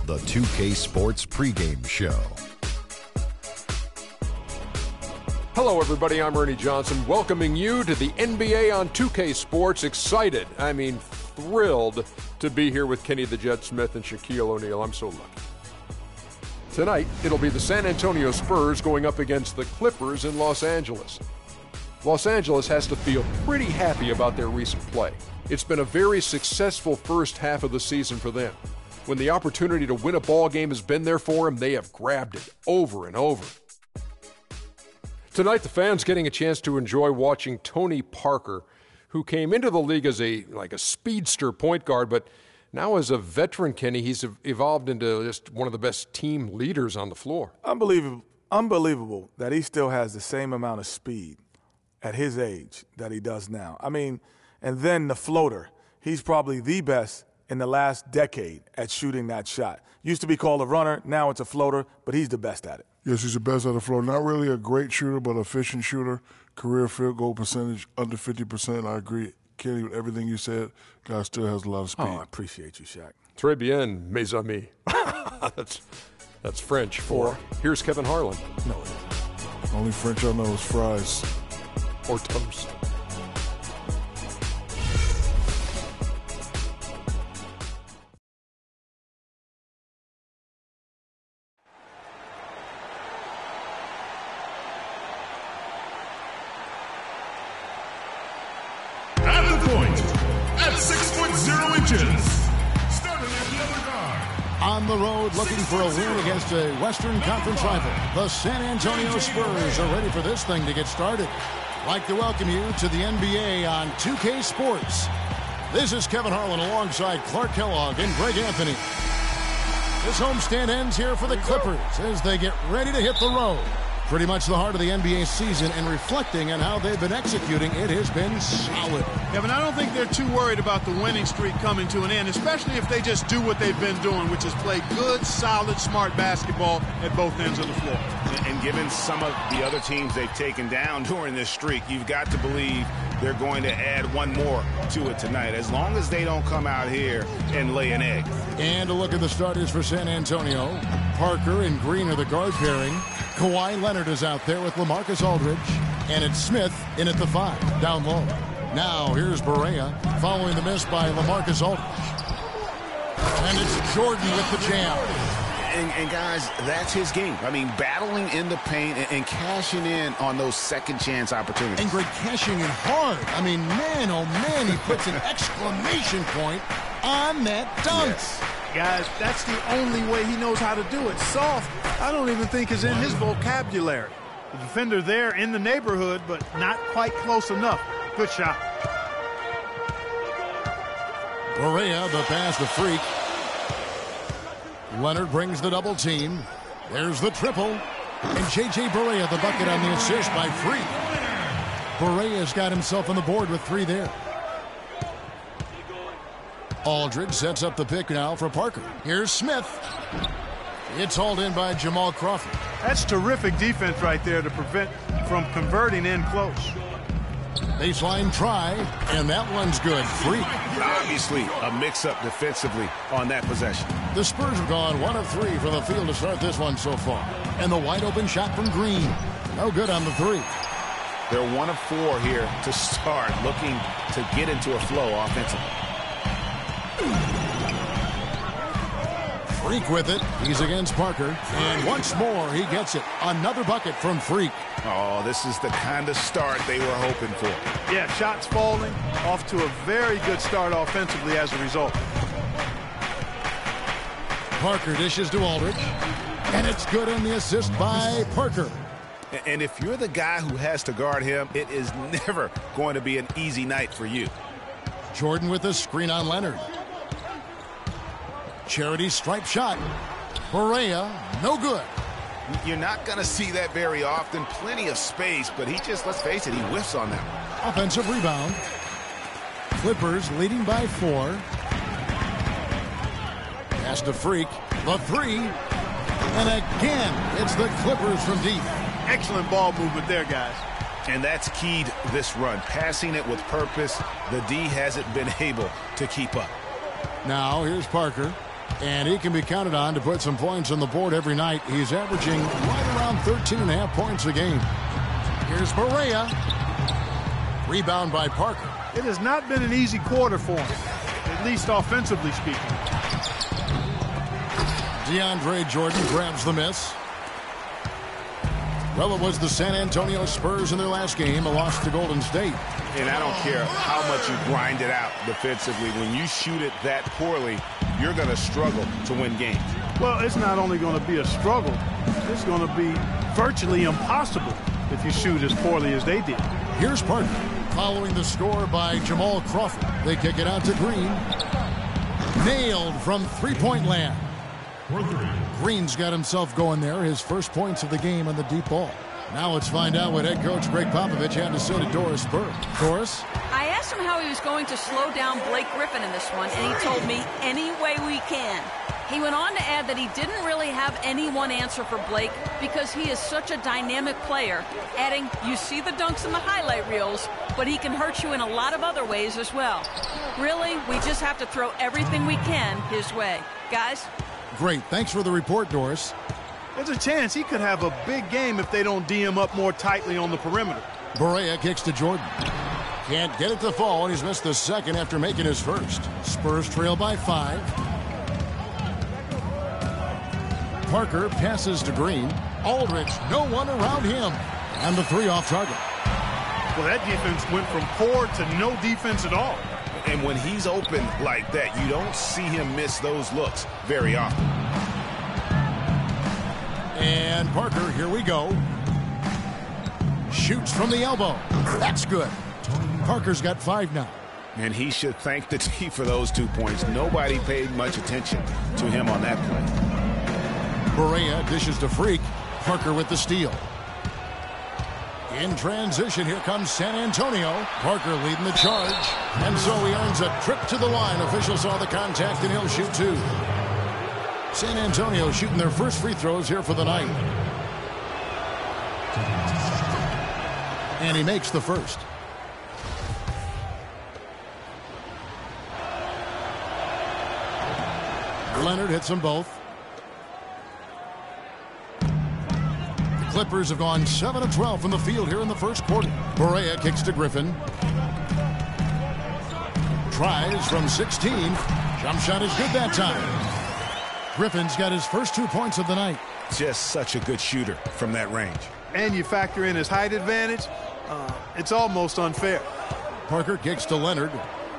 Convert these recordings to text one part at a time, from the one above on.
the 2K Sports pregame show. Hello, everybody. I'm Ernie Johnson, welcoming you to the NBA on 2K Sports. Excited, thrilled to be here with Kenny the Jet Smith and Shaquille O'Neal. I'm so lucky. Tonight, it'll be the San Antonio Spurs going up against the Clippers in Los Angeles. Los Angeles has to feel pretty happy about their recent play. It's been a very successful first half of the season for them. When the opportunity to win a ball game has been there for them, they have grabbed it over and over. Tonight, the fans getting a chance to enjoy watching Tony Parker, who came into the league as a speedster point guard, but now as a veteran, Kenny, he's evolved into just one of the best team leaders on the floor. Unbelievable that he still has the same amount of speed at his age that he does now. And then the floater. He's probably the best in the last decade at shooting that shot. Used to be called a runner, now it's a floater, but he's the best at it. Yes, he's the best at the floor. Not really a great shooter, but an efficient shooter. Career field goal percentage under 50%. I agree, Kenny, with everything you said. Guy still has a lot of speed. Oh, I appreciate you, Shaq. Très bien, mes amis. That's French for here's Kevin Harlan. No, it isn't. Only French I know is fries. Or toast. On the road, looking for a win against a Western Conference rival. The San Antonio Spurs are ready for this thing to get started. Like to welcome you to the NBA on 2K Sports. This is Kevin Harlan alongside Clark Kellogg and Greg Anthony. This homestand ends here for the Clippers as they get ready to hit the road. Pretty much the heart of the NBA season, and reflecting on how they've been executing, it has been solid. Kevin, I don't think they're too worried about the winning streak coming to an end, especially if they just do what they've been doing, which is play good, solid, smart basketball at both ends of the floor. And given some of the other teams they've taken down during this streak, you've got to believe they're going to add one more to it tonight, as long as they don't come out here and lay an egg. And a look at the starters for San Antonio. Parker and Green are the guard pairing. Kawhi Leonard is out there with LaMarcus Aldridge. And it's Smith in at the 5, down low. Now here's Barea following the miss by LaMarcus Aldridge. And it's Jordan with the jam. And guys, that's his game. Battling in the paint and cashing in on those second chance opportunities. And Greg cashing in hard. Man, oh man, he puts an exclamation point on that dunk. Yes. Guys, that's the only way he knows how to do it. Soft, I don't even think is in his vocabulary. The defender there in the neighborhood, but not quite close enough. Good shot. Barea, the pass to Freak. Leonard brings the double team. There's the triple. And J.J. Barea, the bucket on the assist by Freak. Barea's got himself on the board with 3 there. Aldridge sets up the pick now for Parker. Here's Smith. It's hauled in by Jamal Crawford. That's terrific defense right there to prevent from converting in close. Baseline try, and that one's good. Freak. Obviously, a mix-up defensively on that possession. The Spurs have gone 1 of 3 from the field to start this one so far. And the wide-open shot from Green. No good on the 3. They're 1 of 4 here to start, looking to get into a flow offensively. Freak with it. He's against Parker. And once more, he gets it. Another bucket from Freak. Oh, this is the kind of start they were hoping for. Yeah, shots falling. Off to a very good start offensively as a result. Parker dishes to Aldridge. And it's good on the assist by Parker. And if you're the guy who has to guard him, it is never going to be an easy night for you. Jordan with a screen on Leonard. Charity stripe shot. Barea, no good. You're not going to see that very often. Plenty of space, but he just, let's face it, he whiffs on that one. Offensive rebound. Clippers leading by 4. Pass to Freak. The 3. And again, it's the Clippers from deep. Excellent ball movement there, guys. And that's keyed this run. Passing it with purpose. The D hasn't been able to keep up. Now here's Parker. And he can be counted on to put some points on the board every night. He's averaging right around 13.5 points a game. Here's Barea. Rebound by Parker. It has not been an easy quarter for him, at least offensively speaking. DeAndre Jordan grabs the miss. Well, it was the San Antonio Spurs in their last game, a loss to Golden State. And I don't care how much you grind it out defensively. When you shoot it that poorly, you're going to struggle to win games. Well, it's not only going to be a struggle, it's going to be virtually impossible if you shoot as poorly as they did. Here's Parker. Following the score by Jamal Crawford. They kick it out to Green. Nailed from three-point land. Green's got himself going there. His first points of the game on the deep ball. Now let's find out what head coach Greg Popovich had to say to Doris Burke. Doris? I asked him how he was going to slow down Blake Griffin in this one, and he told me, any way we can. He went on to add that he didn't really have any one answer for Blake because he is such a dynamic player, adding, you see the dunks in the highlight reels, but he can hurt you in a lot of other ways as well. Really, we just have to throw everything we can his way. Guys? Great. Thanks for the report, Doris. There's a chance he could have a big game if they don't D him up more tightly on the perimeter. Barea kicks to Jordan. Can't get it to fall, and he's missed the second after making his first. Spurs trail by 5. Parker passes to Green. Aldridge, no one around him. And the three off target. Well, that defense went from poor to no defense at all. And when he's open like that, you don't see him miss those looks very often. And Parker, here we go. Shoots from the elbow. That's good. Parker's got 5 now. And he should thank the team for those 2 points. Nobody paid much attention to him on that play. Barea dishes to Freak. Parker with the steal. In transition, here comes San Antonio. Parker leading the charge. And so he earns a trip to the line. Officials saw the contact, and he'll shoot 2. San Antonio shooting their first free throws here for the night. And he makes the first. Leonard hits them both. Clippers have gone 7 of 12 from the field here in the first quarter. Barea kicks to Griffin. Tries from 16. Jump shot is good that time. Griffin's got his first 2 points of the night. Just such a good shooter from that range. And you factor in his height advantage, it's almost unfair. Parker kicks to Leonard.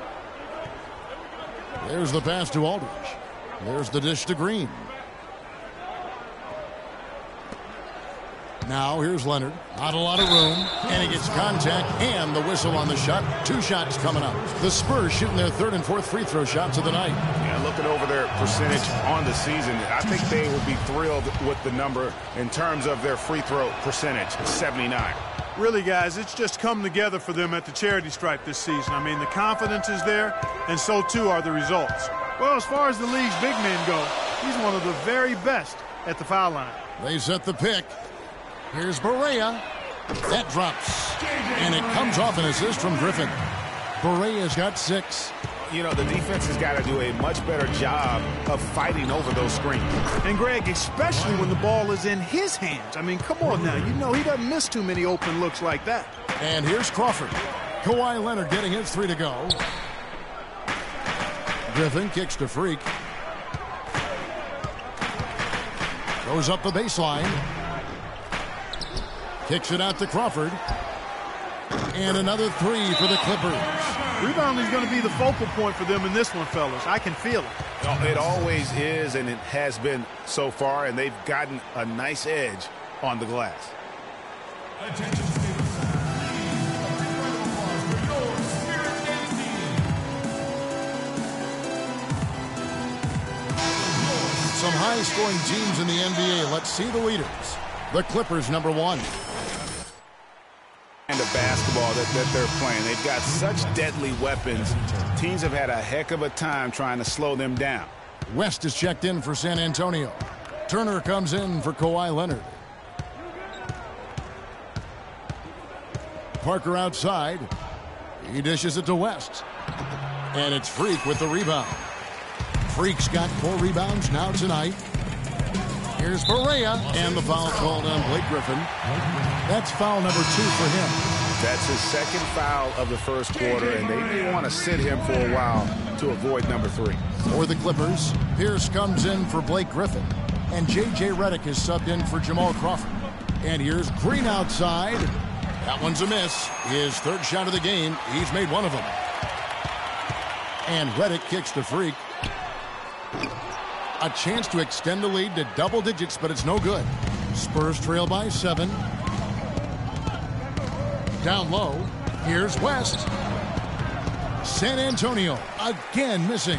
There's the pass to Aldridge. There's the dish to Green. Now here's Leonard. Not a lot of room. And he gets contact and the whistle on the shot. 2 shots coming up. The Spurs shooting their 3rd and 4th free throw shots of the night. Yeah, looking over their percentage on the season, I think they will be thrilled with the number in terms of their free throw percentage, 79. Really, guys, it's just come together for them at the charity stripe this season. I mean, the confidence is there, and so too are the results. Well, as far as the league's big men go, he's one of the very best at the foul line. They set the pick. Here's Barea. That drops. And it comes off an assist from Griffin. Barea's got 6. You know, the defense has got to do a much better job of fighting over those screens. And, Greg, especially when the ball is in his hands. I mean, come on now. You know he doesn't miss too many open looks like that. And here's Crawford. Kawhi Leonard getting his 3 to go. Griffin kicks to Freak. Goes up the baseline. Kicks it out to Crawford. And another 3 for the Clippers. Rebounding is going to be the focal point for them in this one, fellas. I can feel it. It always is, and it has been so far, and they've gotten a nice edge on the glass. Some high-scoring teams in the NBA. Let's see the leaders. The Clippers, number 1. And the basketball that they're playing. They've got such deadly weapons. Teams have had a heck of a time trying to slow them down. West is checked in for San Antonio. Turner comes in for Kawhi Leonard. Parker outside. He dishes it to West. And it's Freak with the rebound. Freak's got 4 rebounds now tonight. Here's Barea, and the foul called on Blake Griffin. That's foul number 2 for him. That's his second foul of the first quarter, and they may want to sit him for a while to avoid number 3. For the Clippers, Pierce comes in for Blake Griffin, and J.J. Redick is subbed in for Jamal Crawford. And here's Green outside. That one's a miss. His third shot of the game. He's made one of them. And Redick kicks to Freak. A chance to extend the lead to double digits, but it's no good. Spurs trail by 7. Down low, here's West. San Antonio again missing.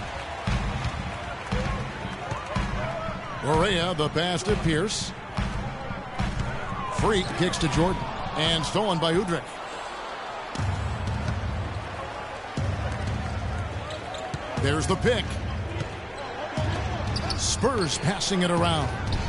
Barea, the pass to Pierce. Freak kicks to Jordan, and stolen by Udrih. There's the pick. Spurs passing it around.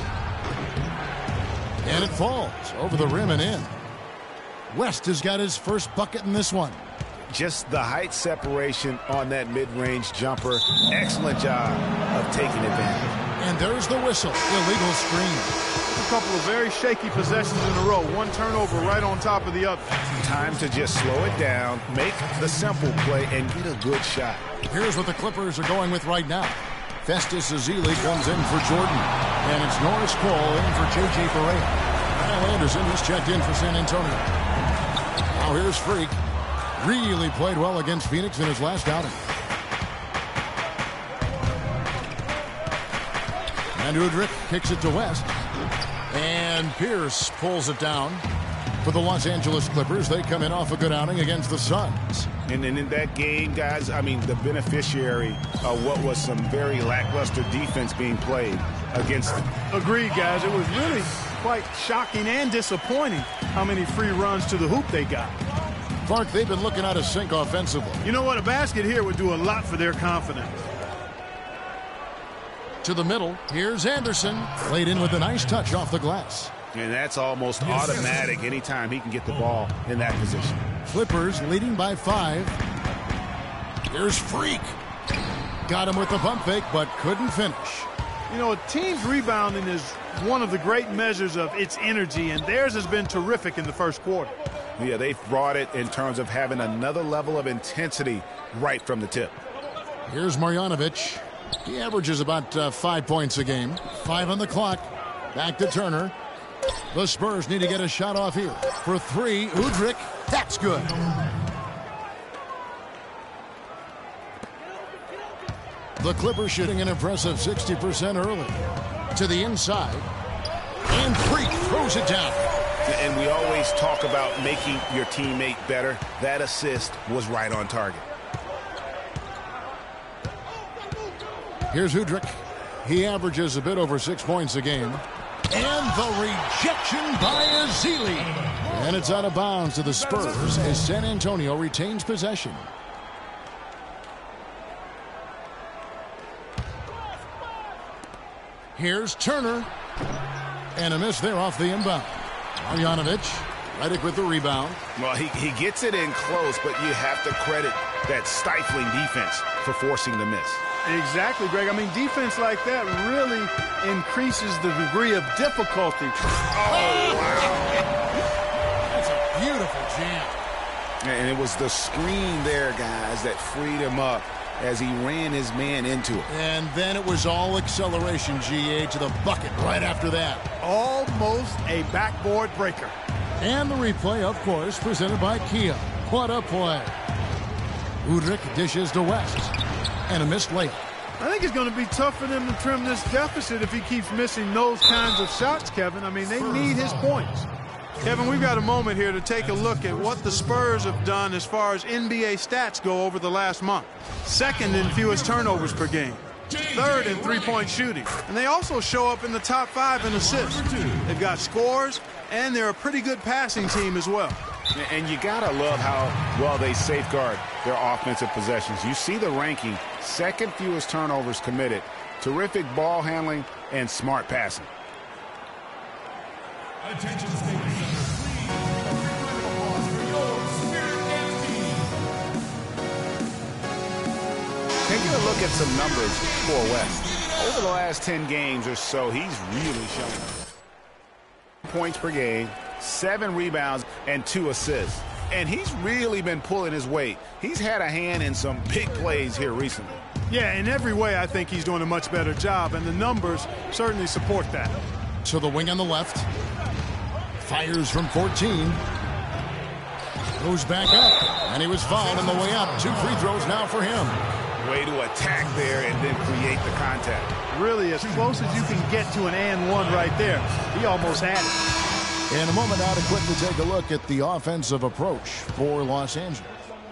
And it falls over the rim and in. West has got his first bucket in this one. Just the height separation on that mid-range jumper. Excellent job of taking advantage. And there's the whistle. Illegal screen. A couple of very shaky possessions in a row. One turnover right on top of the other. Time to just slow it down, make the simple play, and get a good shot. Here's what the Clippers are going with right now. Festus Ezeli comes in for Jordan. And it's Norris Cole in for J.J. Barea. Kyle Anderson has checked in for San Antonio. Now here's Freak. Really played well against Phoenix in his last outing. And Udrih kicks it to West. And Pierce pulls it down. For the Los Angeles Clippers, they come in off a good outing against the Suns. And in that game, guys, I mean, the beneficiary of what was some very lackluster defense being played against them. Agreed, guys. It was really quite shocking and disappointing how many free runs to the hoop they got. Clark, they've been looking out of sync offensively. You know what? A basket here would do a lot for their confidence. To the middle, here's Anderson. Played in with a nice touch off the glass. And that's almost automatic anytime he can get the ball in that position. Clippers leading by 5. Here's Freak. Got him with the pump fake, but couldn't finish. You know, a team's rebounding is one of the great measures of its energy, and theirs has been terrific in the first quarter. Yeah, they've brought it in terms of having another level of intensity right from the tip. Here's Marjanovic. He averages about 5 points a game. 5 on the clock. Back to Turner. The Spurs need to get a shot off here. For 3, Udrih. That's good. The Clippers shooting an impressive 60% early. To the inside. And Freak throws it down. And we always talk about making your teammate better. That assist was right on target. Here's Udrih. He averages a bit over 6 points a game. And the rejection by Ezeli. And it's out of bounds to the Spurs as San Antonio retains possession. Here's Turner. And a miss there off the inbound. Marjanovic. Redick with the rebound. Well, he gets it in close, but you have to credit that stifling defense for forcing the miss. Exactly, Greg. I mean, defense like that really increases the degree of difficulty. Oh, wow. That's a beautiful jam. And it was the screen there, guys, that freed him up as he ran his man into it. And then it was all acceleration, GA, to the bucket right after that. Almost a backboard breaker. And the replay, of course, presented by Kia. What a play. Udrih dishes to West. And a missed layup. I think it's going to be tough for them to trim this deficit if he keeps missing those kinds of shots, Kevin. I mean, they need his points. Kevin, we've got a moment here to take a look at what the Spurs have done as far as NBA stats go over the last month. Second in fewest turnovers per game. Third in three-point shooting. And they also show up in the top 5 in assists. They've got scores, and they're a pretty good passing team as well. And you got to love how well they safeguard their offensive possessions. You see the ranking, second fewest turnovers committed, terrific ball handling, and smart passing. Attention Stadium Center, please. Applause for your Spirit and team. Take taking a look at some numbers for West. Over the last 10 games or so, he's really shown points per game, 7 rebounds, and 2 assists. And he's really been pulling his weight. He's had a hand in some big plays here recently. Yeah, in every way, I think he's doing a much better job, and the numbers certainly support that. To the wing on the left. Fires from 14. Goes back up, and he was fouled on the way up. 2 free throws now for him. Way to attack there and then create the contact. Really, as close as you can get to an and one right there. He almost had it. In a moment now to quickly take a look at the offensive approach for Los Angeles.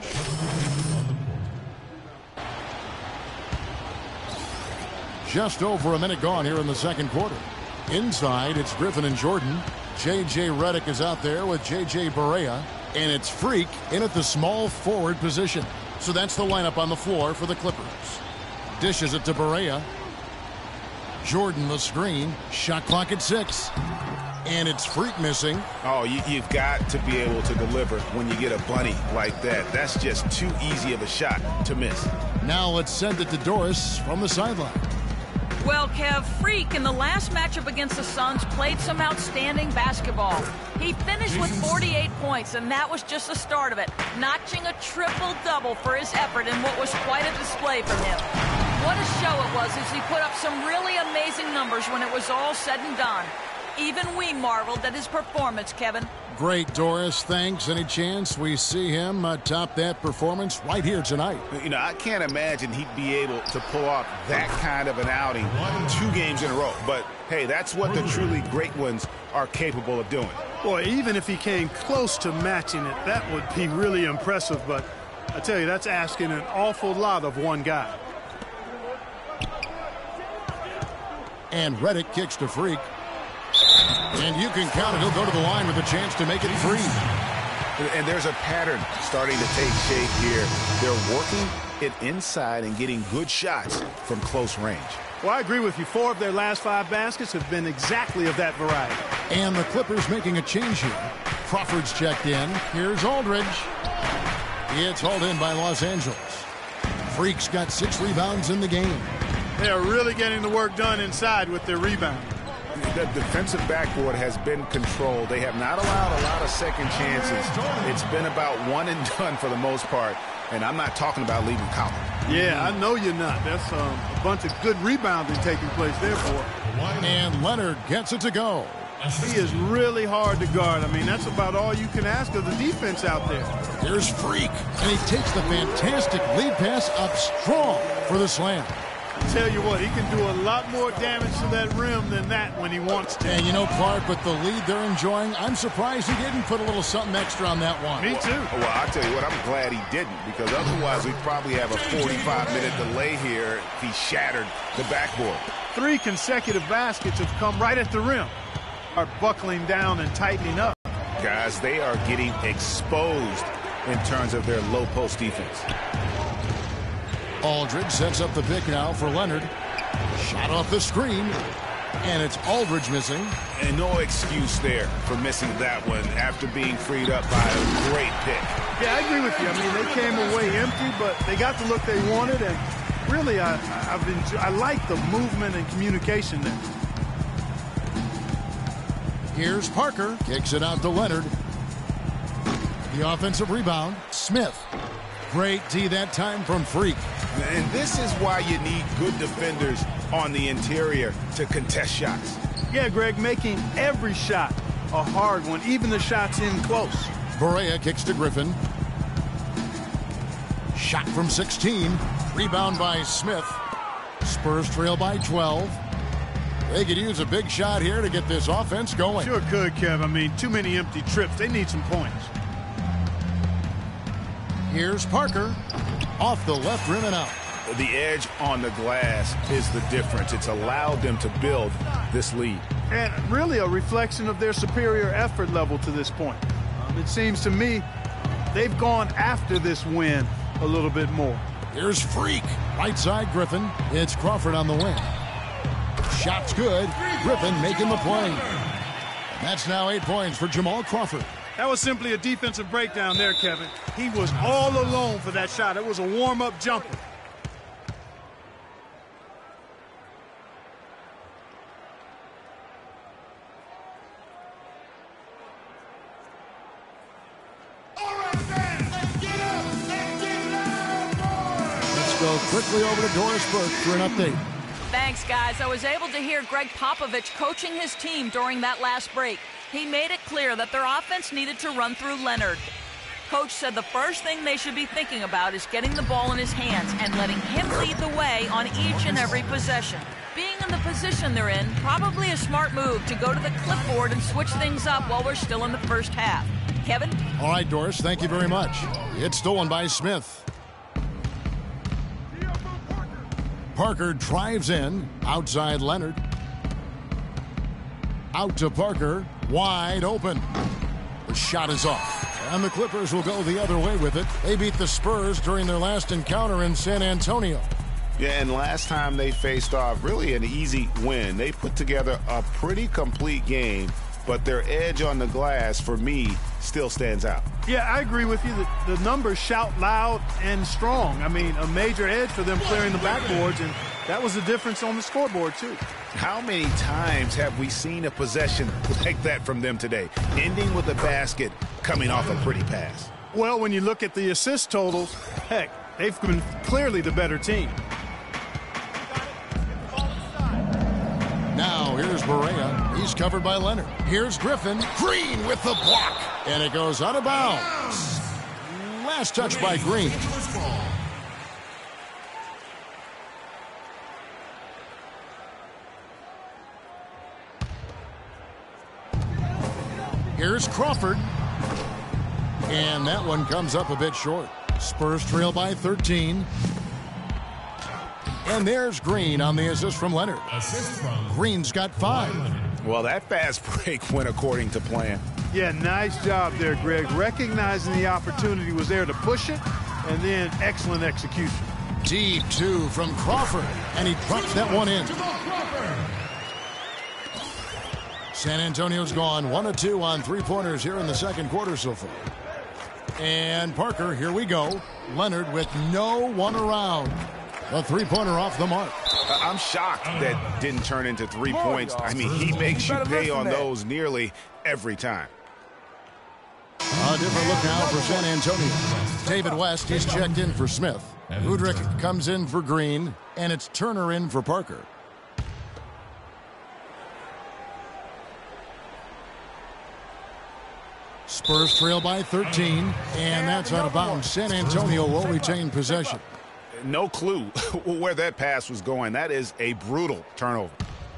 Just over a minute gone here in the second quarter. Inside, it's Griffin and Jordan. J.J. Redick is out there with J.J. Barea. And it's Freak in at the small forward position. So that's the lineup on the floor for the Clippers. Dishes it to Barea. Jordan the screen. Shot clock at 6. And it's Freak missing. Oh, you've got to be able to deliver when you get a bunny like that. That's just too easy of a shot to miss. Now let's send it to Doris from the sideline. Well, Kev, Freak in the last matchup against the Suns played some outstanding basketball. He finished with 48 points, and that was just the start of it, notching a triple-double for his effort in what was quite a display from him. What a show it was as he put up some really amazing numbers when it was all said and done. Even we marveled at his performance, Kevin. Great, Doris. Thanks. Any chance we see him top that performance right here tonight? You know, I can't imagine he'd be able to pull off that kind of an outing 2 games in a row. But, hey, that's what the truly great ones are capable of doing. Boy, even if he came close to matching it, that would be really impressive. But I tell you, that's asking an awful lot of one guy. And Redick kicks to Freak. And you can count it. He'll go to the line with a chance to make it 3. And there's a pattern starting to take shape here. They're working it inside and getting good shots from close range. Well, I agree with you. 4 of their last 5 baskets have been exactly of that variety. And the Clippers making a change here. Crawford's checked in. Here's Aldridge. It's hauled in by Los Angeles. Freak's got 6 rebounds in the game. They are really getting the work done inside with their rebound. The defensive backboard has been controlled. They have not allowed a lot of second chances. It's been about one and done for the most part. And I'm not talking about leaving Collins. Yeah, I know you're not. That's a bunch of good rebounding taking place there, boy. And Leonard gets it to go. He is really hard to guard. I mean, that's about all you can ask of the defense out there. Here's Freak. And he takes the fantastic lead pass up strong for the slam. I tell you what, he can do a lot more damage to that rim than that when he wants to. And you know, Clark, with the lead they're enjoying, I'm surprised he didn't put a little something extra on that one. Me too. Well, I'll tell you what, I'm glad he didn't, because otherwise we'd probably have a 45-minute delay here if he shattered the backboard. 3 consecutive baskets have come right at the rim. Are buckling down and tightening up. Guys, they are getting exposed in terms of their low post defense. Aldridge sets up the pick now for Leonard. Shot off the screen. And it's Aldridge missing. And no excuse there for missing that one after being freed up by a great pick. Yeah, I agree with you. I mean, they came away empty, but they got the look they wanted. And really, I like the movement and communication there. Here's Parker. Kicks it out to Leonard. The offensive rebound. Smith. Great D that time from Freak. And this is why you need good defenders on the interior to contest shots. Yeah, Greg, making every shot a hard one, even the shots in close. Barea kicks to Griffin. Shot from 16. Rebound by Smith. Spurs trail by 12. They could use a big shot here to get this offense going. Sure could, Kev. I mean, too many empty trips. They need some points. Here's Parker. Off the left rim and out. The edge on the glass is the difference. It's allowed them to build this lead. And really a reflection of their superior effort level to this point. It seems to me they've gone after this win a little bit more. Here's Freak. Right side Griffin. It's Crawford on the wing. Shot's good. Griffin making the play. And that's now 8 points for Jamal Crawford. That was simply a defensive breakdown there, Kevin. He was all alone for that shot. It was a warm-up jumper. Quickly over to Doris Burke for an update. Thanks, guys. I was able to hear Greg Popovich coaching his team during that last break. He made it clear that their offense needed to run through Leonard. Coach said the first thing they should be thinking about is getting the ball in his hands and letting him lead the way on each and every possession. Being in the position they're in, probably a smart move to go to the clipboard and switch things up while we're still in the first half. Kevin? All right, Doris, thank you very much. It's stolen by Smith. Parker drives in, outside Leonard. Out to Parker, wide open. The shot is off, and the Clippers will go the other way with it. They beat the Spurs during their last encounter in San Antonio. Yeah, and last time they faced off, really an easy win. They put together a pretty complete game, but their edge on the glass, for me, still stands out. Yeah, I agree with you. The numbers shout loud and strong. I mean, a major edge for them clearing the backboards, and that was the difference on the scoreboard, too. How many times have we seen a possession like that from them today, ending with a basket coming off a pretty pass? Well, when you look at the assist totals, heck, they've been clearly the better team. Now, here's Barea. He's covered by Leonard. Here's Griffin. Green with the block. And it goes out of bounds. Last touch by Green. Here's Crawford. And that one comes up a bit short. Spurs trail by 13. And there's Green on the assist from Leonard. Green's got 5. Well, that fast break went according to plan. Yeah, nice job there, Greg. Recognizing the opportunity was there to push it, and then excellent execution. Deep 2 from Crawford, and he drops that one in. San Antonio's gone 1 of 2 on three-pointers here in the second quarter so far. And Parker, here we go. Leonard with no one around. A three-pointer off the mark. I'm shocked that didn't turn into 3 points. I mean, he makes you pay on those nearly every time. A different look now for San Antonio. David West, he's checked in for Smith. Udrich comes in for Green, and it's Turner in for Parker. Spurs trail by 13, and that's out of bounds. San Antonio will retain possession. No clue where that pass was going. That is a brutal turnover.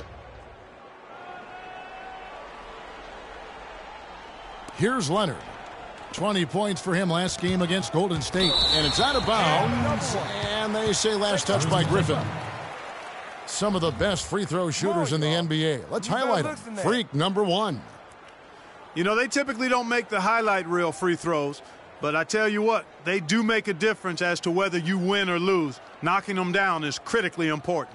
Here's Leonard. 20 points for him last game against Golden State. And it's out of bounds. And they say last touch by Griffin. Some of the best free throw shooters in the NBA. Let's highlight them. Freak number 1. You know, they typically don't make the highlight reel free throws. But I tell you what, they do make a difference as to whether you win or lose. Knocking them down is critically important.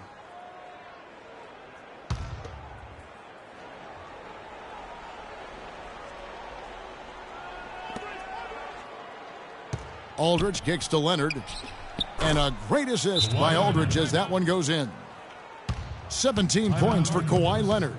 Aldridge kicks to Leonard. And a great assist by Aldridge as that one goes in. 17 points for Kawhi Leonard.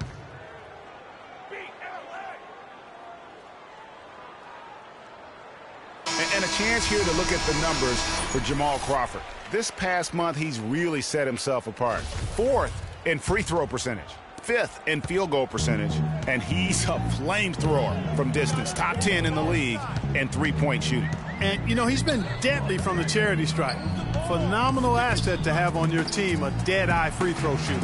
And a chance here to look at the numbers for Jamal Crawford. This past month, he's really set himself apart. 4th in free throw percentage, 5th in field goal percentage, and he's a flamethrower from distance. Top 10 in the league in three-point shooting. And, you know, he's been deadly from the charity stripe. Phenomenal asset to have on your team, a dead-eye free throw shooter.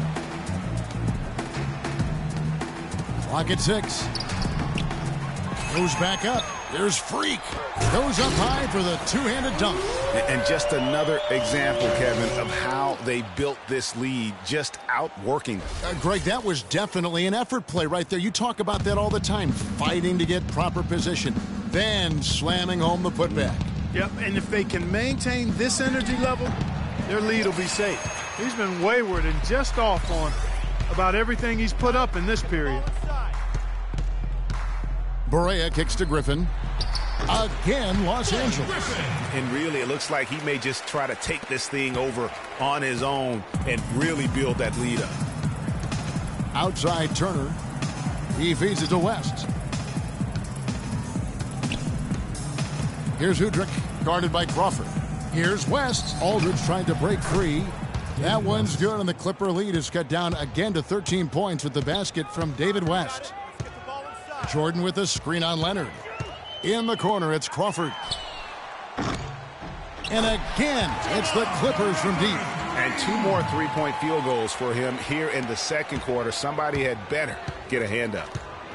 Clock at 6. Goes back up. There's Freak. Goes up high for the two-handed dunk. And just another example, Kevin, of how they built this lead, just outworking them. Greg, that was definitely an effort play right there. You talk about that all the time, fighting to get proper position, then slamming home the putback. Yep, and if they can maintain this energy level, their lead will be safe. He's been wayward and just off on about everything he's put up in this period. Barea kicks to Griffin. Again, Los Angeles. And really, it looks like he may just try to take this thing over on his own and really build that lead up. Outside Turner. He feeds it to West. Here's Udrich, guarded by Crawford. Here's West. Aldridge trying to break free. That one's good, and the Clipper lead is cut down again to 13 points with the basket from David West. Jordan with a screen on Leonard. In the corner, it's Crawford. And again, it's the Clippers from deep. And 2 more three-point field goals for him here in the second quarter. Somebody had better get a hand up.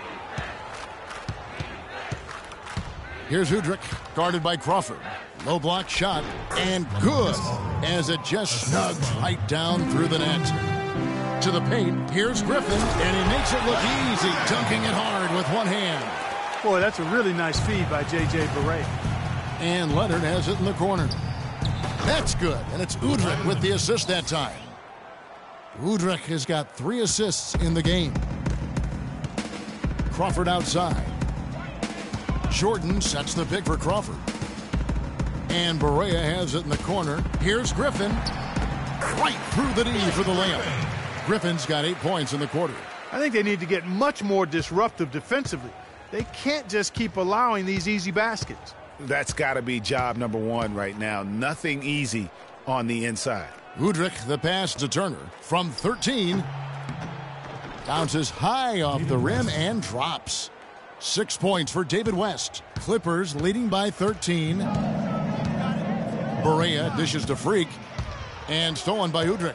Here's Udrih, guarded by Crawford. Low block shot, and good, as it just snugs right down through the net. To the paint, here's Griffin, and he makes it look easy, dunking it hard with one hand. Boy, that's a really nice feed by J.J. Barea. And Leonard has it in the corner. That's good, and it's Udrih with the assist that time. Udrih has got 3 assists in the game. Crawford outside. Jordan sets the pick for Crawford. And Barea has it in the corner. Here's Griffin. Right through the D for the layup. Griffin's got 8 points in the quarter. I think they need to get much more disruptive defensively. They can't just keep allowing these easy baskets. That's got to be job number 1 right now. Nothing easy on the inside. Udrih, the pass to Turner from 13. Bounces high off the rim and drops. 6 points for David West. Clippers leading by 13. Barea dishes to Freak. And stolen by Udrih.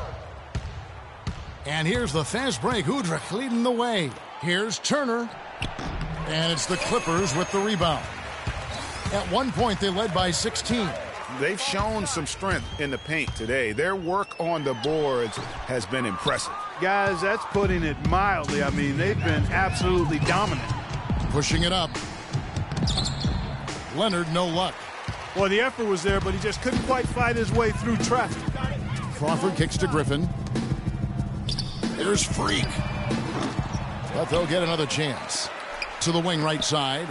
And here's the fast break. Udrih leading the way. Here's Turner. And it's the Clippers with the rebound. At one point, they led by 16. They've shown some strength in the paint today. Their work on the boards has been impressive. Guys, that's putting it mildly. I mean, they've been absolutely dominant. Pushing it up. Leonard, no luck. Well, the effort was there, but he just couldn't quite fight his way through traffic. Crawford kicks to Griffin. There's Freak. But they'll get another chance. To the wing right side.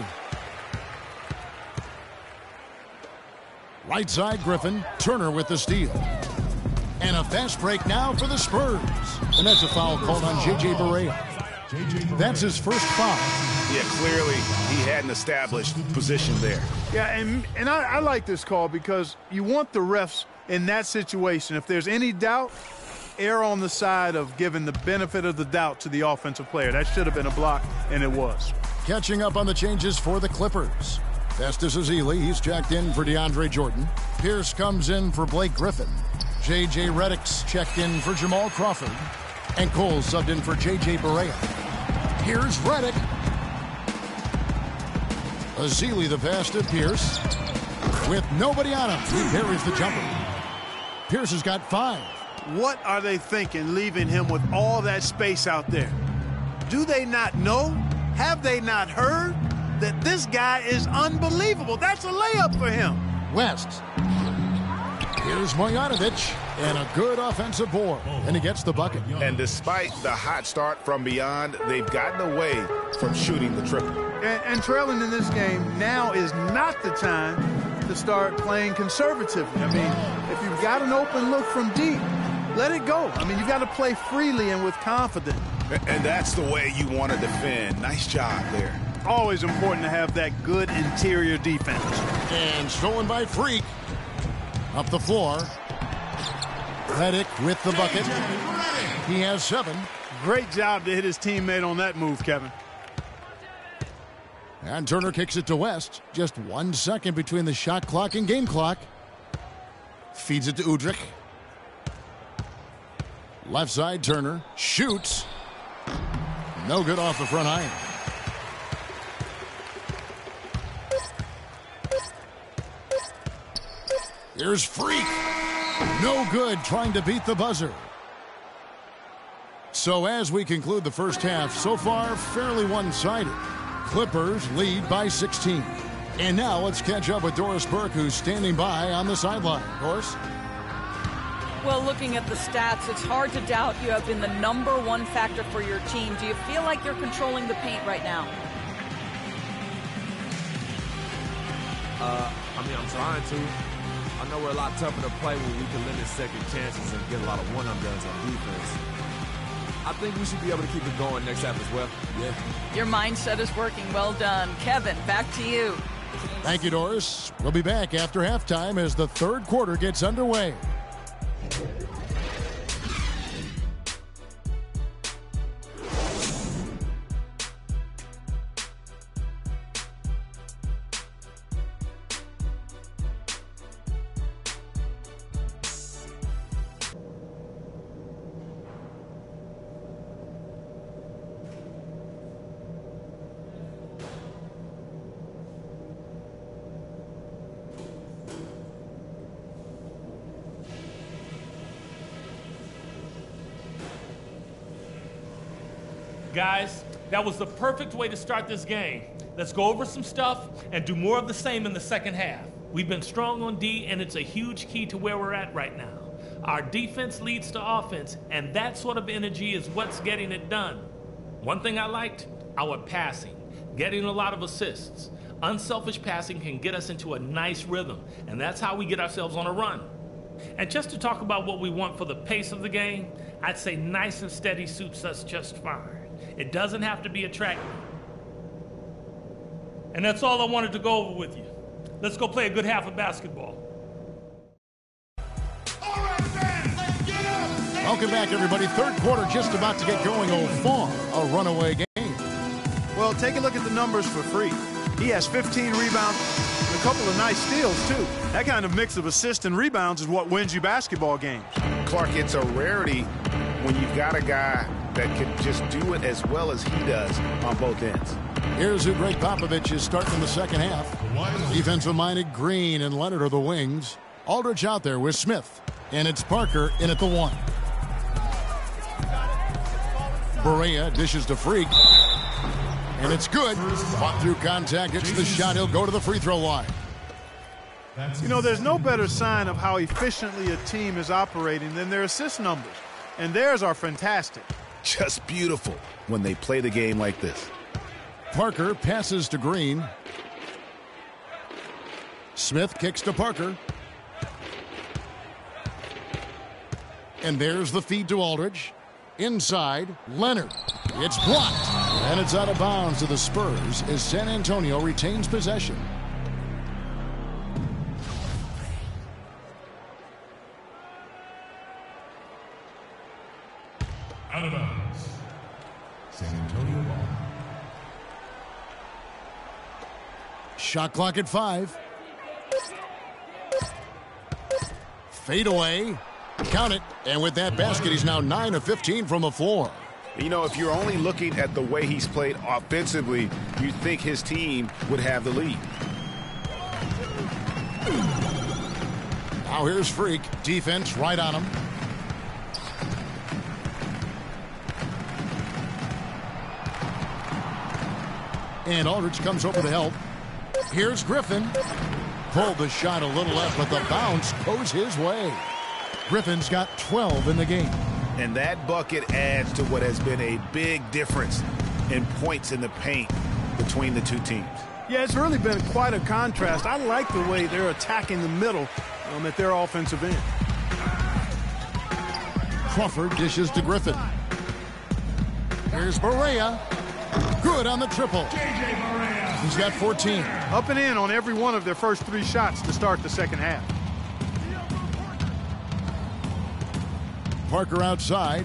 Right side, Griffin. Turner with the steal. And a fast break now for the Spurs. And that's a foul called on J.J. Barea. That's his first foul. Yeah, clearly he had an established position there. Yeah, and I like this call because you want the refs in that situation. If there's any doubt, err on the side of giving the benefit of the doubt to the offensive player. That should have been a block, and it was. Catching up on the changes for the Clippers. Festus Ezeli, he's checked in for DeAndre Jordan. Pierce comes in for Blake Griffin. J.J. Redick's checked in for Jamal Crawford. And Cole subbed in for J.J. Barea. Here's Redick. Ezeli the pass to Pierce. With nobody on him, he parries the jumper. Pierce has got 5. What are they thinking leaving him with all that space out there? Do they not know? Have they not heard that this guy is unbelievable? That's a layup for him. West. Here's Marjanovic, and a good offensive board, and he gets the bucket. And despite the hot start from beyond, they've gotten away from shooting the triple. And trailing in this game, now is not the time to start playing conservatively. I mean, if you've got an open look from deep, let it go. I mean, you've got to play freely and with confidence. And that's the way you want to defend. Nice job there. Always important to have that good interior defense. And stolen by Freak. Up the floor. Redick with the bucket. He has 7. Great job to hit his teammate on that move, Kevin. And Turner kicks it to West. Just 1 second between the shot clock and game clock. Feeds it to Udrih. Left side, Turner. Shoots. No good off the front iron. Here's Freak. No good, trying to beat the buzzer. So as we conclude the first half, so far fairly one-sided. Clippers lead by 16. And now let's catch up with Doris Burke, who's standing by on the sideline. Doris? Well, looking at the stats, it's hard to doubt you have been the #1 factor for your team. Do you feel like you're controlling the paint right now? I'm trying to. I know we're a lot tougher to play when we can limit second chances and get a lot of one-and-dones on defense. I think we should be able to keep it going next half as well. Yeah. Your mindset is working. Well done. Kevin, back to you. Thank you, Doris. We'll be back after halftime as the third quarter gets underway. Guys, that was the perfect way to start this game. Let's go over some stuff and do more of the same in the second half. We've been strong on D, and it's a huge key to where we're at right now. Our defense leads to offense, and that sort of energy is what's getting it done. One thing I liked, our passing, getting a lot of assists. Unselfish passing can get us into a nice rhythm, and that's how we get ourselves on a run. And just to talk about what we want for the pace of the game, I'd say nice and steady suits us just fine. It doesn't have to be attractive. And that's all I wanted to go over with you. Let's go play a good half of basketball. Welcome back, everybody. Third quarter just about to get going. O'Fong, a runaway game. Well, take a look at the numbers for Freak. He has 15 rebounds and a couple of nice steals, too. That kind of mix of assists and rebounds is what wins you basketball games. Clark, it's a rarity when you've got a guy that can just do it as well as he does on both ends. Here's who Greg Popovich is starting in the second half. Defensive-minded Green and Leonard are the wings. Aldridge out there with Smith. And it's Parker in at the one. Barea dishes to Freak. And it's good. Fought through contact, gets the shot. He'll go to the free throw line. You know, there's no better sign of how efficiently a team is operating than their assist numbers. And theirs are fantastic. Just beautiful when they play the game like this. Parker passes to Green. Smith kicks to Parker. And there's the feed to Aldridge. Inside, Leonard. It's blocked. And it's out of bounds to the Spurs as San Antonio retains possession. Out of bounds. San Antonio ball. Shot clock at 5. Fade away. Count it. And with that basket, he's now 9 of 15 from the floor. You know, if you're only looking at the way he's played offensively, you'd think his team would have the lead. Now here's Freak. Defense right on him. And Aldridge comes over to help. Here's Griffin. Pulled the shot a little left, but the bounce goes his way. Griffin's got 12 in the game. And that bucket adds to what has been a big difference in points in the paint between the two teams. Yeah, it's really been quite a contrast. I like the way they're attacking the middle at their offensive end. Crawford dishes to Griffin. Here's Barea. Good on the triple. He's got 14. Up and in on every one of their first 3 shots to start the second half. Parker outside.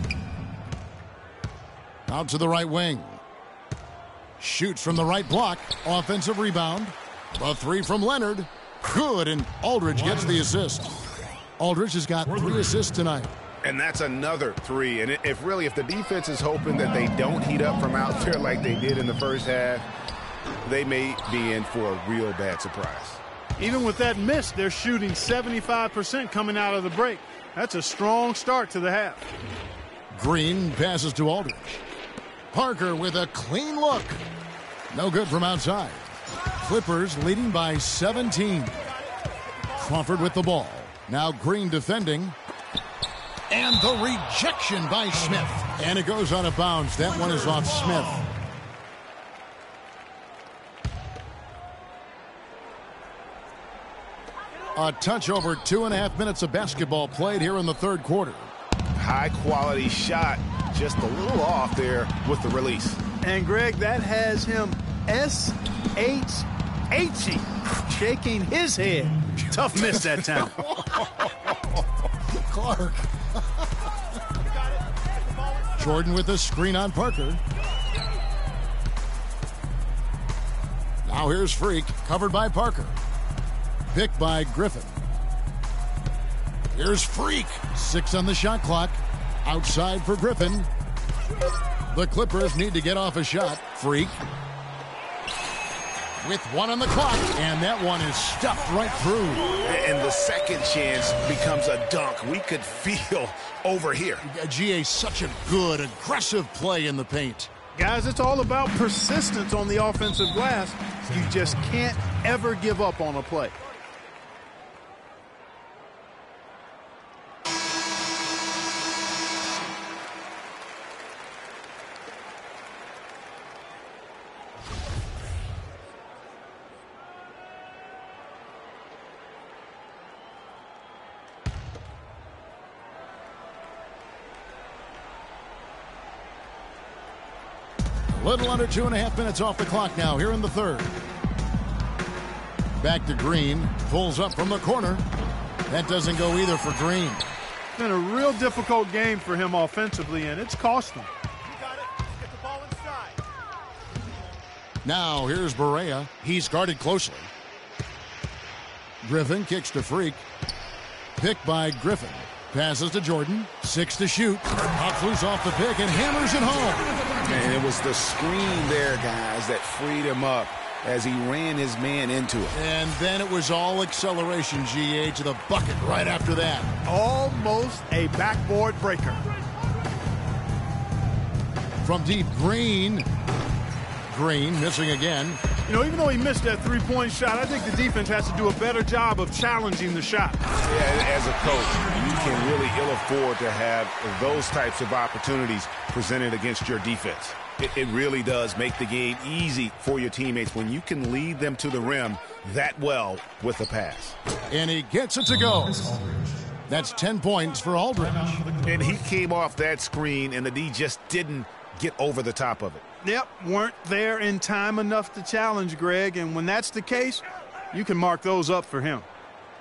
Out to the right wing. Shoots from the right block. Offensive rebound. A 3 from Leonard. Good, and Aldridge gets the assist. Aldridge has got 3 assists tonight. And that's another 3. And if the defense is hoping that they don't heat up from out there like they did in the first half, they may be in for a real bad surprise. Even with that miss, they're shooting 75% coming out of the break. That's a strong start to the half. Green passes to Aldridge. Parker with a clean look. No good from outside. Clippers leading by 17. Crawford with the ball. Now Green defending. And the rejection by Smith. And it goes out of bounds. That one is off Smith. A touch over 2.5 minutes of basketball played here in the third quarter. High quality shot, just a little off there with the release. And Greg, that has him S-H-H-ing shaking his head. Tough miss that time. Clark. Jordan with the screen on Parker. Now here's Freak, covered by Parker. Picked by Griffin. Here's Freak. 6 on the shot clock. Outside for Griffin. The Clippers need to get off a shot. Freak. With 1 on the clock. And that one is stuffed right through. And the second chance becomes a dunk. We could feel over here. GA, such a good, aggressive play in the paint. Guys, it's all about persistence on the offensive glass. You just can't ever give up on a play. Little under 2.5 minutes off the clock now here in the third. Back to Green. Pulls up from the corner. That doesn't go either for Green. It's been a real difficult game for him offensively, and it's cost him. Get the ball inside. Now here's Barea. He's guarded closely. Griffin kicks to Freak. Picked by Griffin. Passes to Jordan. 6 to shoot. Pops loose off the pick and hammers it home. And it was the screen there, guys, that freed him up as he ran his man into it. And then it was all acceleration, GA, to the bucket right after that. Almost a backboard breaker. From deep, Green. Green missing again. You know, even though he missed that three-point shot, I think the defense has to do a better job of challenging the shot. Yeah, as a coach, you can really ill afford to have those types of opportunities presented against your defense. It really does make the game easy for your teammates when you can lead them to the rim that well with a pass. And he gets it to go. That's 10 points for Aldridge. And he came off that screen, and the D just didn't get over the top of it. Yep, weren't there in time enough to challenge Greg, and when that's the case, you can mark those up for him.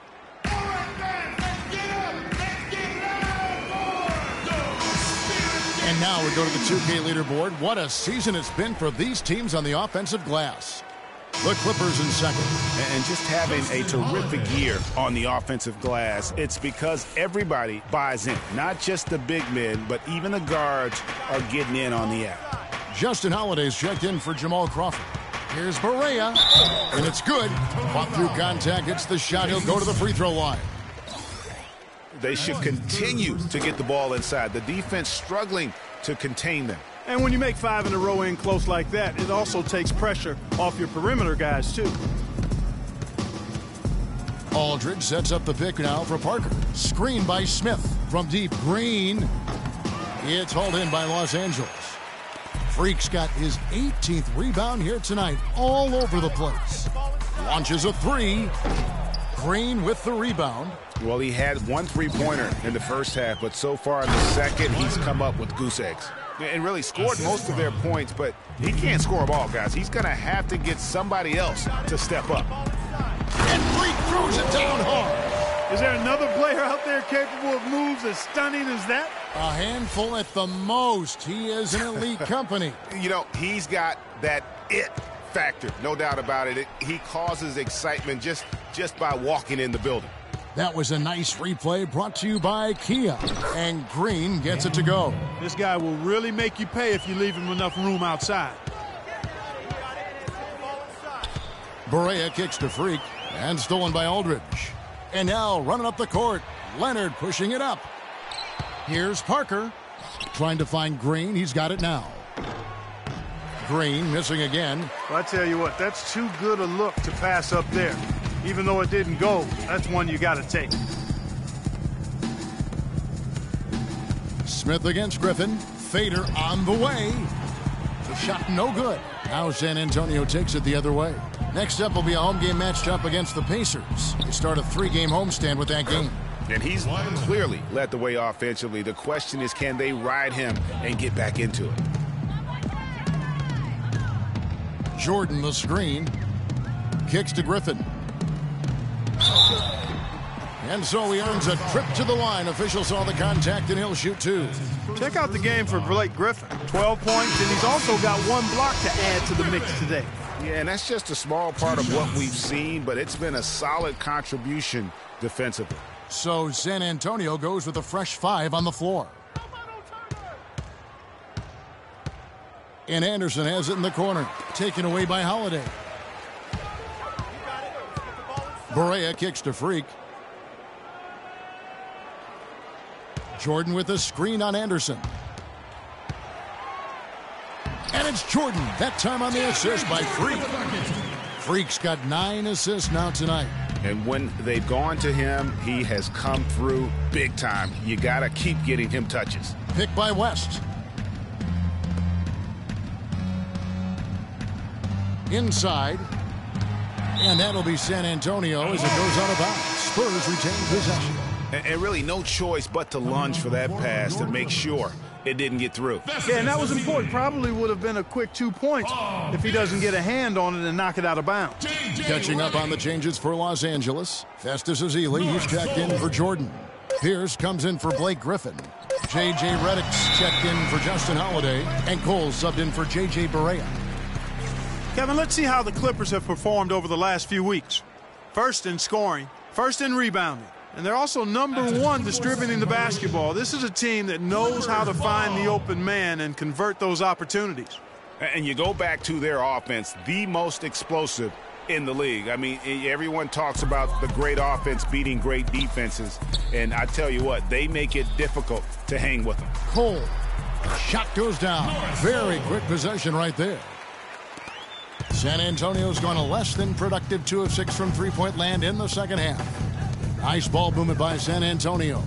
And now we go to the 2K leaderboard. What a season it's been for these teams on the offensive glass. The Clippers in second. And just having a terrific year on the offensive glass, it's because everybody buys in. Not just the big men, but even the guards are getting in on the act. Justin Holiday's checked in for Jamal Crawford. Here's Barea, and it's good. Fought through contact, hits the shot. He'll go to the free throw line. They should continue to get the ball inside. The defense struggling to contain them. And when you make 5 in a row in close like that, it also takes pressure off your perimeter guys, too. Aldridge sets up the pick now for Parker. Screen by Smith. From deep, Green. It's hauled in by Los Angeles. Freak's got his 18th rebound here tonight, all over the place. Launches a 3. Green with the rebound. Well, he had 1 3-pointer in the first half, but so far in the second, he's come up with goose eggs. And really scored most of their points, but he can't score them all, guys. He's going to have to get somebody else to step up. And Freak throws it down hard. Is there another player out there capable of moves as stunning as that? A handful at the most. He is an elite company. You know, he's got that it factor, no doubt about it. He causes excitement just by walking in the building. That was a nice replay brought to you by Kia. And Green gets it to go. This guy will really make you pay if you leave him enough room outside. Barea kicks to Freak and stolen by Aldridge. And now running up the court, Leonard pushing it up. Here's Parker trying to find Green. He's got it now. Green missing again. Well, I tell you what, that's too good a look to pass up there. Even though it didn't go, that's one you got to take. Smith against Griffin. Fader on the way. The shot no good. Now San Antonio takes it the other way. Next up will be a home game matched up against the Pacers. They start a 3-game homestand with that game. And he's clearly led the way offensively. The question is, can they ride him and get back into it? Jordan the screen. kicks to Griffin. And so he earns a trip to the line. Officials saw the contact, and he'll shoot 2. Check out the game for Blake Griffin. 12 points, and he's also got 1 block to add to the mix today. Yeah, and that's just a small part of what we've seen, but it's been a solid contribution defensively. So San Antonio goes with a fresh 5 on the floor. And Anderson has it in the corner, taken away by Holiday. Barea kicks to Freak. Jordan with a screen on Anderson. And it's Jordan, that time on the assist by Freak. Freak's got 9 assists now tonight. And when they've gone to him, he has come through big time. You got to keep getting him touches. Pick by West. Inside. And that'll be San Antonio as it goes out of bounds. Spurs retain possession. And really no choice but to lunge for that pass to make sure it didn't get through. Yeah, and that was important. Probably would have been a quick 2 points if he doesn't get a hand on it and knock it out of bounds. Catching up on the changes for Los Angeles. Festus Ezeli, he's checked in for Jordan. Pierce comes in for Blake Griffin. J.J. Redick's checked in for Justin Holiday. And Cole subbed in for J.J. Barea. Kevin, let's see how the Clippers have performed over the last few weeks. First in scoring, first in rebounding. And they're also number 1 distributing the basketball. This is a team that knows how to find the open man and convert those opportunities. And you go back to their offense, the most explosive in the league. I mean, everyone talks about the great offense beating great defenses. And I tell you what, they make it difficult to hang with them. Cole. Shot goes down. Very quick possession right there. San Antonio's gone a less than productive 2 of 6 from three-point land in the second half. Nice ball movement by San Antonio.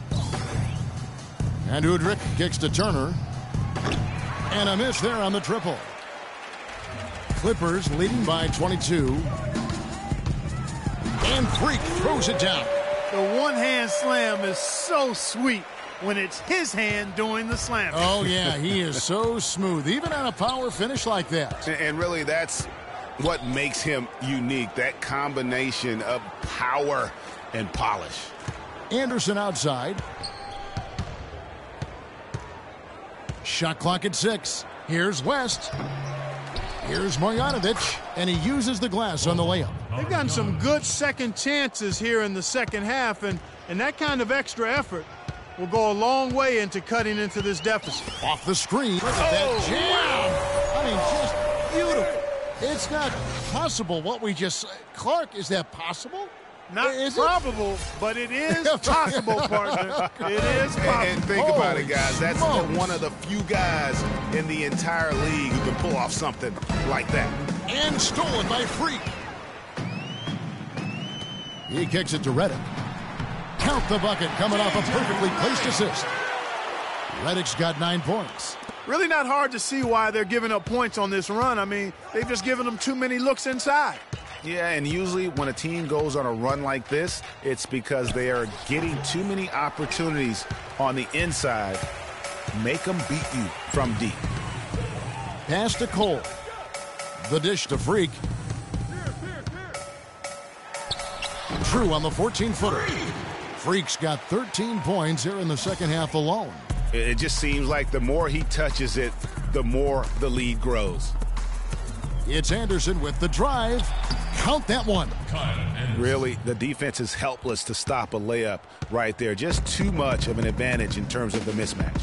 And Udrich kicks to Turner. And a miss there on the triple. Clippers leading by 22. And Freak throws it down. The one-hand slam is so sweet when it's his hand doing the slam. Oh, yeah, he is so smooth, even on a power finish like that. And really, that's what makes him unique, that combination of power and polish. Anderson outside. Shot clock at 6. Here's West. Here's Marjanovic, and he uses the glass on the layup. They've gotten some good second chances here in the second half, and that kind of extra effort will go a long way into cutting into this deficit. Off the screen. Look at that jam. I mean, just beautiful. It's not possible what we just... Clark, is that possible? Not probable, but it is possible, partner. It is possible. And think about it, guys. That's one of the few guys in the entire league who can pull off something like that. And stolen by Freak. He kicks it to Redick. Count the bucket coming off a perfectly placed assist. Redick's got 9 points. Really not hard to see why they're giving up points on this run. I mean, they've just given them too many looks inside. Yeah, and usually when a team goes on a run like this, it's because they are getting too many opportunities on the inside. Make them beat you from deep. Pass to Cole. The dish to Freak. True on the 14-footer. Freak's got 13 points here in the second half alone. It just seems like the more he touches it, the more the lead grows. It's Anderson with the drive. Count that one. Really, the defense is helpless to stop a layup right there. Just too much of an advantage in terms of the mismatch.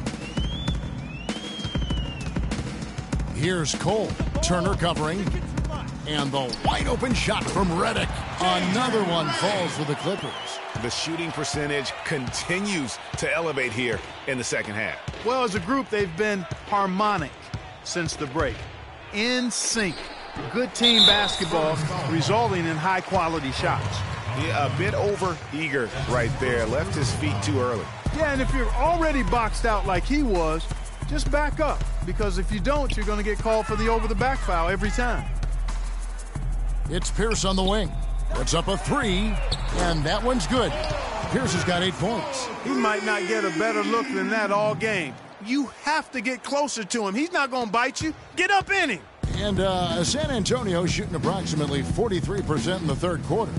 Here's Cole. Turner covering. And the wide open shot from Redick. Another one falls for the Clippers. The shooting percentage continues to elevate here in the second half. Well, as a group, they've been harmonic since the break. In sync. Good team basketball resulting in high-quality shots. Yeah, a bit over-eager right there. Left his feet too early. Yeah, and if you're already boxed out like he was, just back up. Because if you don't, you're going to get called for the over-the-back foul every time. It's Pierce on the wing. Puts up a 3, and that one's good. Pierce has got 8 points. He might not get a better look than that all game. You have to get closer to him. He's not going to bite you. Get up in him. And San Antonio shooting approximately 43% in the third quarter.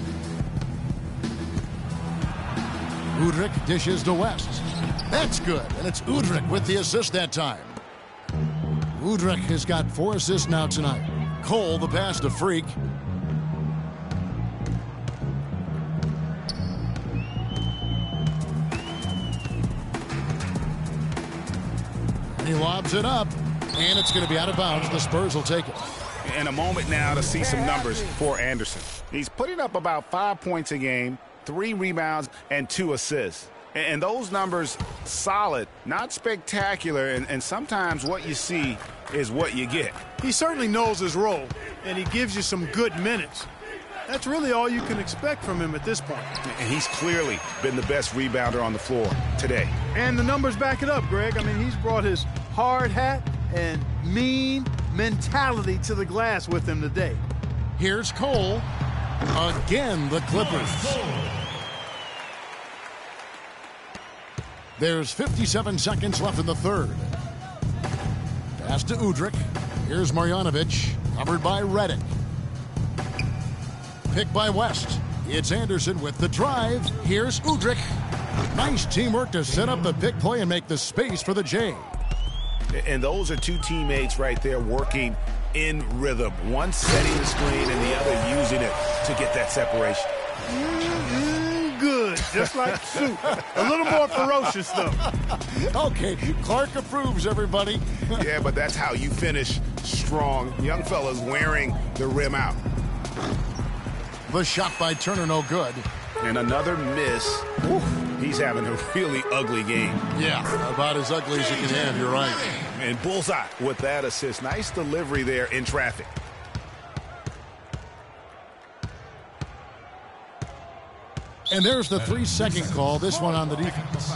Udrih dishes to West. That's good, and it's Udrih with the assist that time. Udrih has got 4 assists now tonight. Cole, the pass to Freak. He lobs it up, and it's going to be out of bounds. The Spurs will take it. And a moment now to see some numbers for Anderson. He's putting up about 5 points a game, 3 rebounds, and 2 assists. And those numbers, solid, not spectacular, and sometimes what you see is what you get. He certainly knows his role, and he gives you some good minutes. That's really all you can expect from him at this point. And he's clearly been the best rebounder on the floor today. And the numbers back it up, Greg. I mean, he's brought his hard hat and mean mentality to the glass with him today. Here's Cole. Again, the Clippers. There's 57 seconds left in the third. Pass to Udrih. Here's Marjanovic, covered by Redick. Pick by West. It's Anderson with the drive. Here's Udrih. Nice teamwork to set up the pick play and make the space for the J. And those are 2 teammates right there working in rhythm. One setting the screen and the other using it to get that separation. Good, just like soup. A little more ferocious, though. Okay, Clark approves, everybody. Yeah, but that's how you finish strong. Young fella's wearing the rim out. The shot by Turner, no good. And another miss. Oof, he's having a really ugly game. Yeah, about as ugly as you can have, you're right. And bullseye with that assist. Nice delivery there in traffic. And there's the 3-second call, this one on the defense.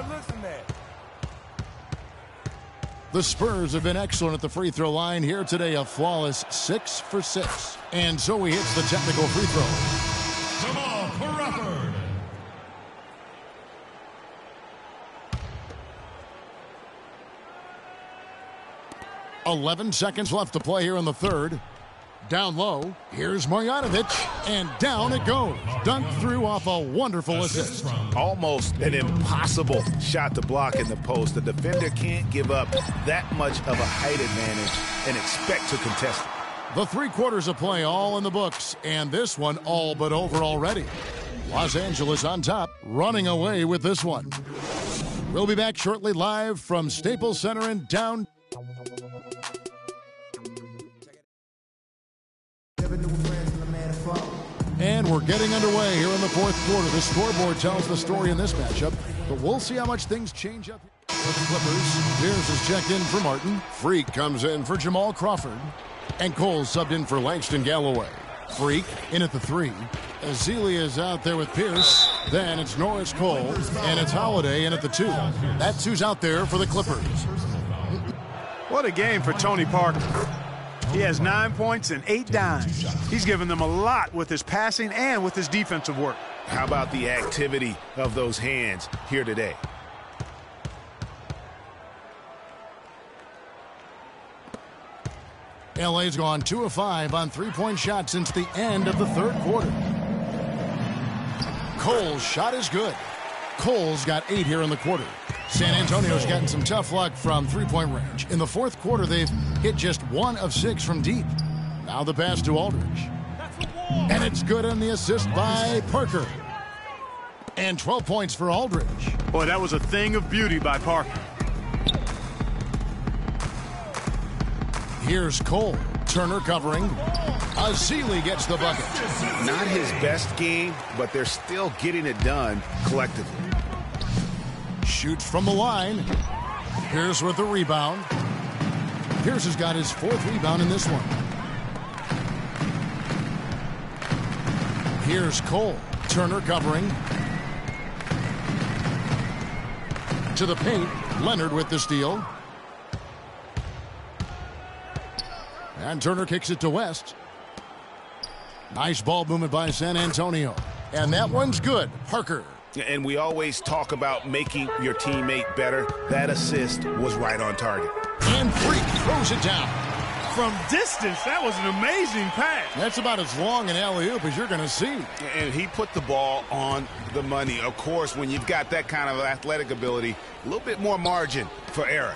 The Spurs have been excellent at the free throw line here today, a flawless 6 for 6. And so he hits the technical free throw. Jamal Crawford. 11 seconds left to play here in the third. Down low, here's Marjanovic, and down it goes. Dunked through off a wonderful assist. Almost an impossible shot to block in the post. The defender can't give up that much of a height advantage and expect to contest it. The 3 quarters of play all in the books, and this one all but over already. Los Angeles on top, running away with this one. We'll be back shortly live from Staples Center in downtown. And we're getting underway here in the fourth quarter. The scoreboard tells the story in this matchup, but we'll see how much things change up for the Clippers. Pierce is checked in for Martin. Freak comes in for Jamal Crawford. And Cole subbed in for Langston Galloway. Freak in at the 3. Ezeli is out there with Pierce. Then it's Norris Cole. And it's Holiday in at the 2. That's who's out there for the Clippers. What a game for Tony Parker. He has 9 points and 8 dimes. He's given them a lot with his passing and with his defensive work. How about the activity of those hands here today? LA's gone 2 of 5 on 3-point shots since the end of the third quarter. Cole's shot is good. Cole's got 8 here in the quarter. San Antonio's gotten some tough luck from 3-point range. In the fourth quarter, they've hit just 1 of 6 from deep. Now the pass to Aldridge. And it's good on the assist by Parker. And 12 points for Aldridge. Boy, that was a thing of beauty by Parker. Here's Cole. Turner covering. Ezeli gets the bucket. Not his best game, but they're still getting it done collectively. Shoots from the line. Pierce with the rebound. Pierce has got his 4th rebound in this one. Here's Cole. Turner covering. To the paint. Leonard with the steal. And Turner kicks it to West. Nice ball movement by San Antonio. And that one's good. Parker. And we always talk about making your teammate better. That assist was right on target. And Freak throws it down. from distance. That was an amazing pass. That's about as long an alley-oop as you're going to see. And he put the ball on the money. Of course, when you've got that kind of athletic ability, a little bit more margin for error.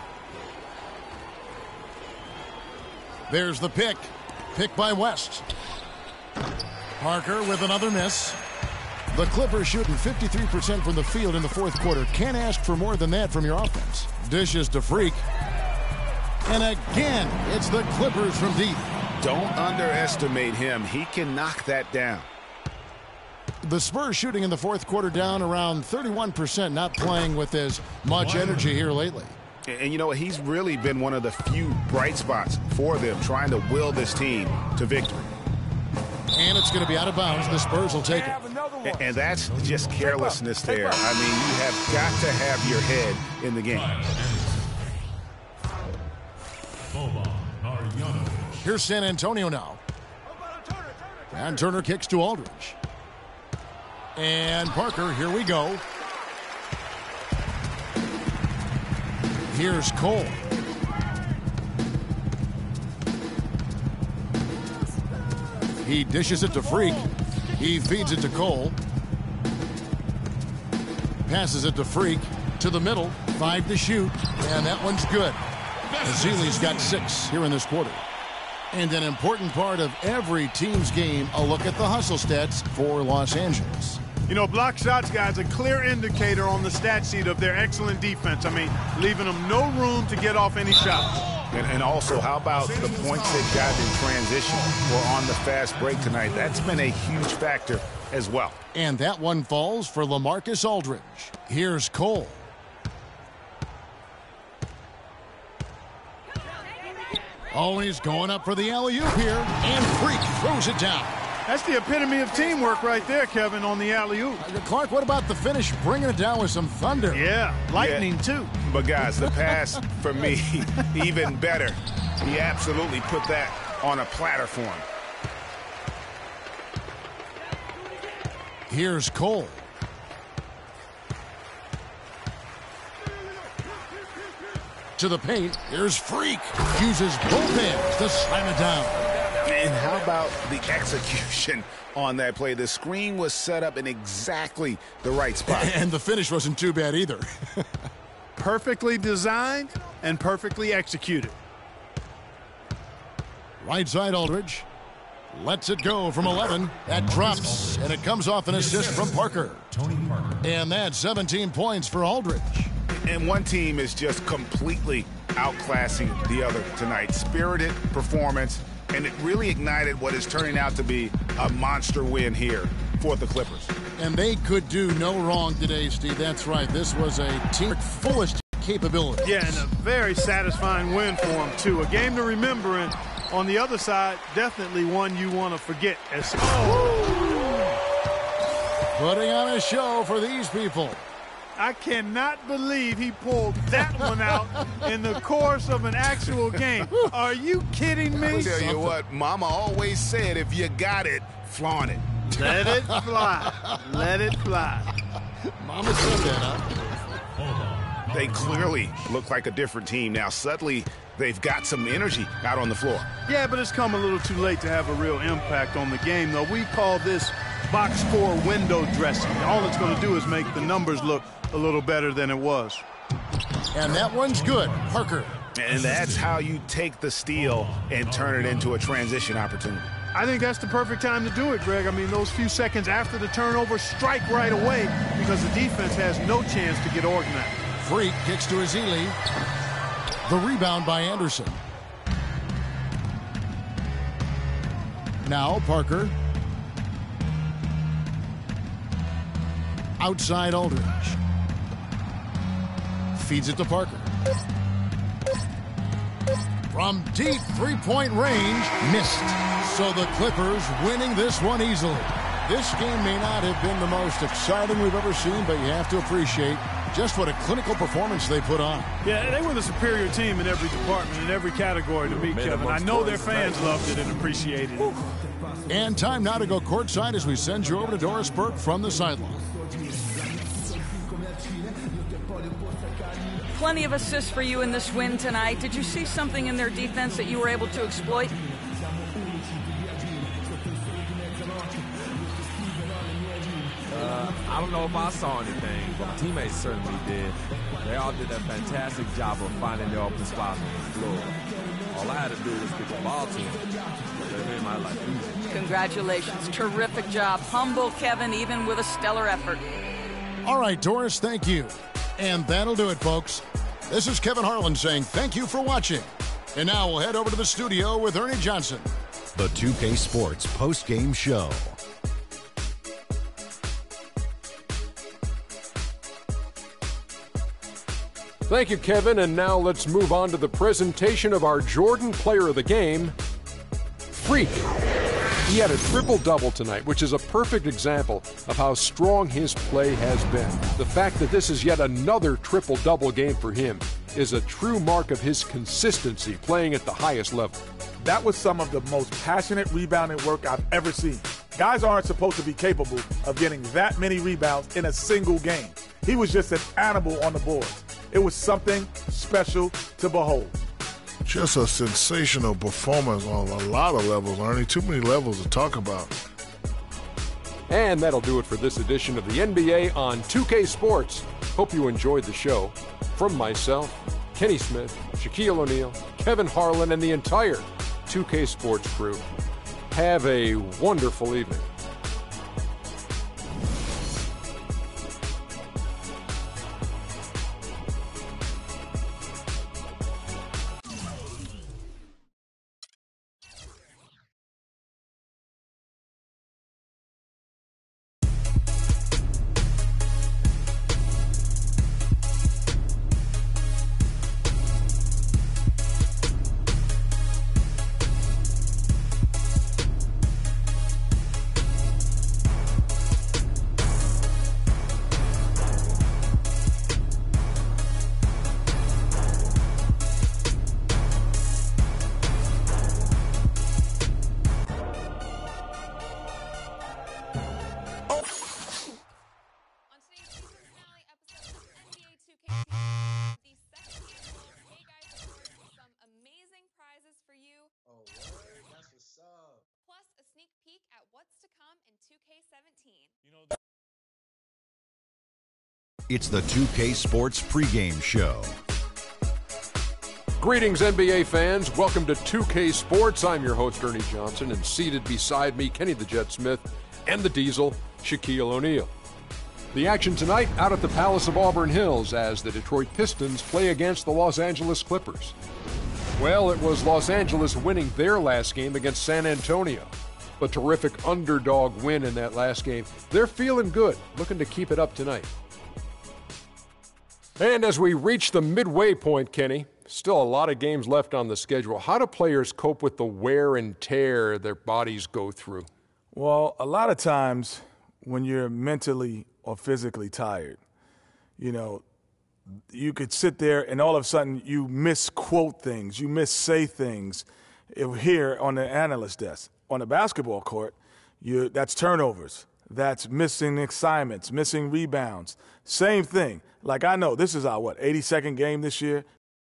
There's the pick. Pick by West. Parker with another miss. The Clippers shooting 53% from the field in the fourth quarter. Can't ask for more than that from your offense. Dishes to Freak. And again, it's the Clippers from deep. Don't underestimate him. He can knock that down. The Spurs shooting in the fourth quarter down around 31%, not playing with as much energy here lately. And you know what? He's really been one of the few bright spots for them, trying to will this team to victory. And it's going to be out of bounds. The Spurs will take it. And that's just carelessness there. I mean, you have got to have your head in the game. Here's San Antonio now. And Turner kicks to Aldridge. And Parker, here we go. Here's Cole. He dishes it to Freak. He feeds it to Cole. Passes it to Freak. To the middle. 5 to shoot. And that one's good. Ezeli's got 6 here in this quarter. And an important part of every team's game, a look at the hustle stats for Los Angeles. You know, block shots, guys, a clear indicator on the stat sheet of their excellent defense. I mean, leaving them no room to get off any shots. And also, how about the points they've gotten in transition or on the fast break tonight? That's been a huge factor as well. And that one falls for LaMarcus Aldridge. Here's Cole. Oh, he's going up for the alley-oop here. And Freak throws it down. That's the epitome of teamwork right there, Kevin, on the alley-oop. Clark, what about the finish? Bringing it down with some thunder. Yeah, lightning too. But, guys, the pass, for me, even better. He absolutely put that on a platter for him. Here's Cole. To the paint. Here's Freak. Uses both hands to slam it down. And how about the execution on that play? The screen was set up in exactly the right spot. And the finish wasn't too bad either. Perfectly designed and perfectly executed. Right side Aldridge. Lets it go from 11. That drops, and it comes off an assist from Parker. And that's 17 points for Aldridge. And one team is just completely outclassing the other tonight. Spirited performance, and it really ignited what is turning out to be a monster win here for the Clippers. And they could do no wrong today, Steve. That's right. This was a team fullest capability. Yeah, and a very satisfying win for them, too. A game to remember, and on the other side, definitely one you want to forget. Putting on a show for these people. I cannot believe he pulled that one out in the course of an actual game. Are you kidding me? I'll tell you what, Mama always said, if you got it, flaunt it. Let it fly. Let it fly. Mama said that, huh? They clearly look like a different team now. Suddenly, they've got some energy out on the floor. Yeah, but it's come a little too late to have a real impact on the game, though. We call this box score window dressing. All it's going to do is make the numbers look a little better than it was. And that one's good. Parker. And that's how you take the steal and turn it into a transition opportunity. I think that's the perfect time to do it, Greg. I mean, those few seconds after the turnover, strike right away because the defense has no chance to get organized. Freak kicks to Ezeli. The rebound by Anderson. Now Parker. Outside Aldridge. Feeds it to Parker. From deep three-point range, missed. So the Clippers winning this one easily. This game may not have been the most exciting we've ever seen, but you have to appreciate just what a clinical performance they put on. Yeah, they were the superior team in every department, in every category to beat Kevin. I know their fans loved it and appreciated it. And time now to go courtside as we send you over to Doris Burke from the sideline. Plenty of assists for you in this win tonight. Did you see something in their defense that you were able to exploit? I don't know if I saw anything, but my teammates certainly did. They all did a fantastic job of finding their open spots on the floor. All I had to do was get the ball to them. They made my life easy. Congratulations. Terrific job. Humble Kevin, even with a stellar effort. All right, Doris, thank you. And that'll do it, folks. This is Kevin Harlan saying thank you for watching. And now we'll head over to the studio with Ernie Johnson. The 2K Sports post-game show. Thank you, Kevin. And now let's move on to the presentation of our Jordan Player of the Game, Freak. He had a triple-double tonight, which is a perfect example of how strong his play has been. The fact that this is yet another triple-double game for him is a true mark of his consistency playing at the highest level. That was some of the most passionate rebounding work I've ever seen. Guys aren't supposed to be capable of getting that many rebounds in a single game. He was just an animal on the boards. It was something special to behold. Just a sensational performance on a lot of levels, Ernie. Too many levels to talk about. And that'll do it for this edition of the NBA on 2K Sports. Hope you enjoyed the show. From myself, Kenny Smith, Shaquille O'Neal, Kevin Harlan, and the entire 2K Sports crew, have a wonderful evening. It's the 2K Sports pregame show. Greetings, NBA fans. Welcome to 2K Sports. I'm your host, Ernie Johnson, and seated beside me, Kenny the Jet Smith, and the Diesel, Shaquille O'Neal. The action tonight out at the Palace of Auburn Hills as the Detroit Pistons play against the Los Angeles Clippers. Well, it was Los Angeles winning their last game against San Antonio. A terrific underdog win in that last game. They're feeling good, looking to keep it up tonight. And as we reach the midway point, Kenny, still a lot of games left on the schedule. How do players cope with the wear and tear their bodies go through? Well, a lot of times when you're mentally or physically tired, you could sit there and all of a sudden you misquote things, you missay things here on the analyst desk. On the basketball court, that's turnovers. That's missing assignments, missing rebounds. Same thing. Like I know this is our, 82nd game this year?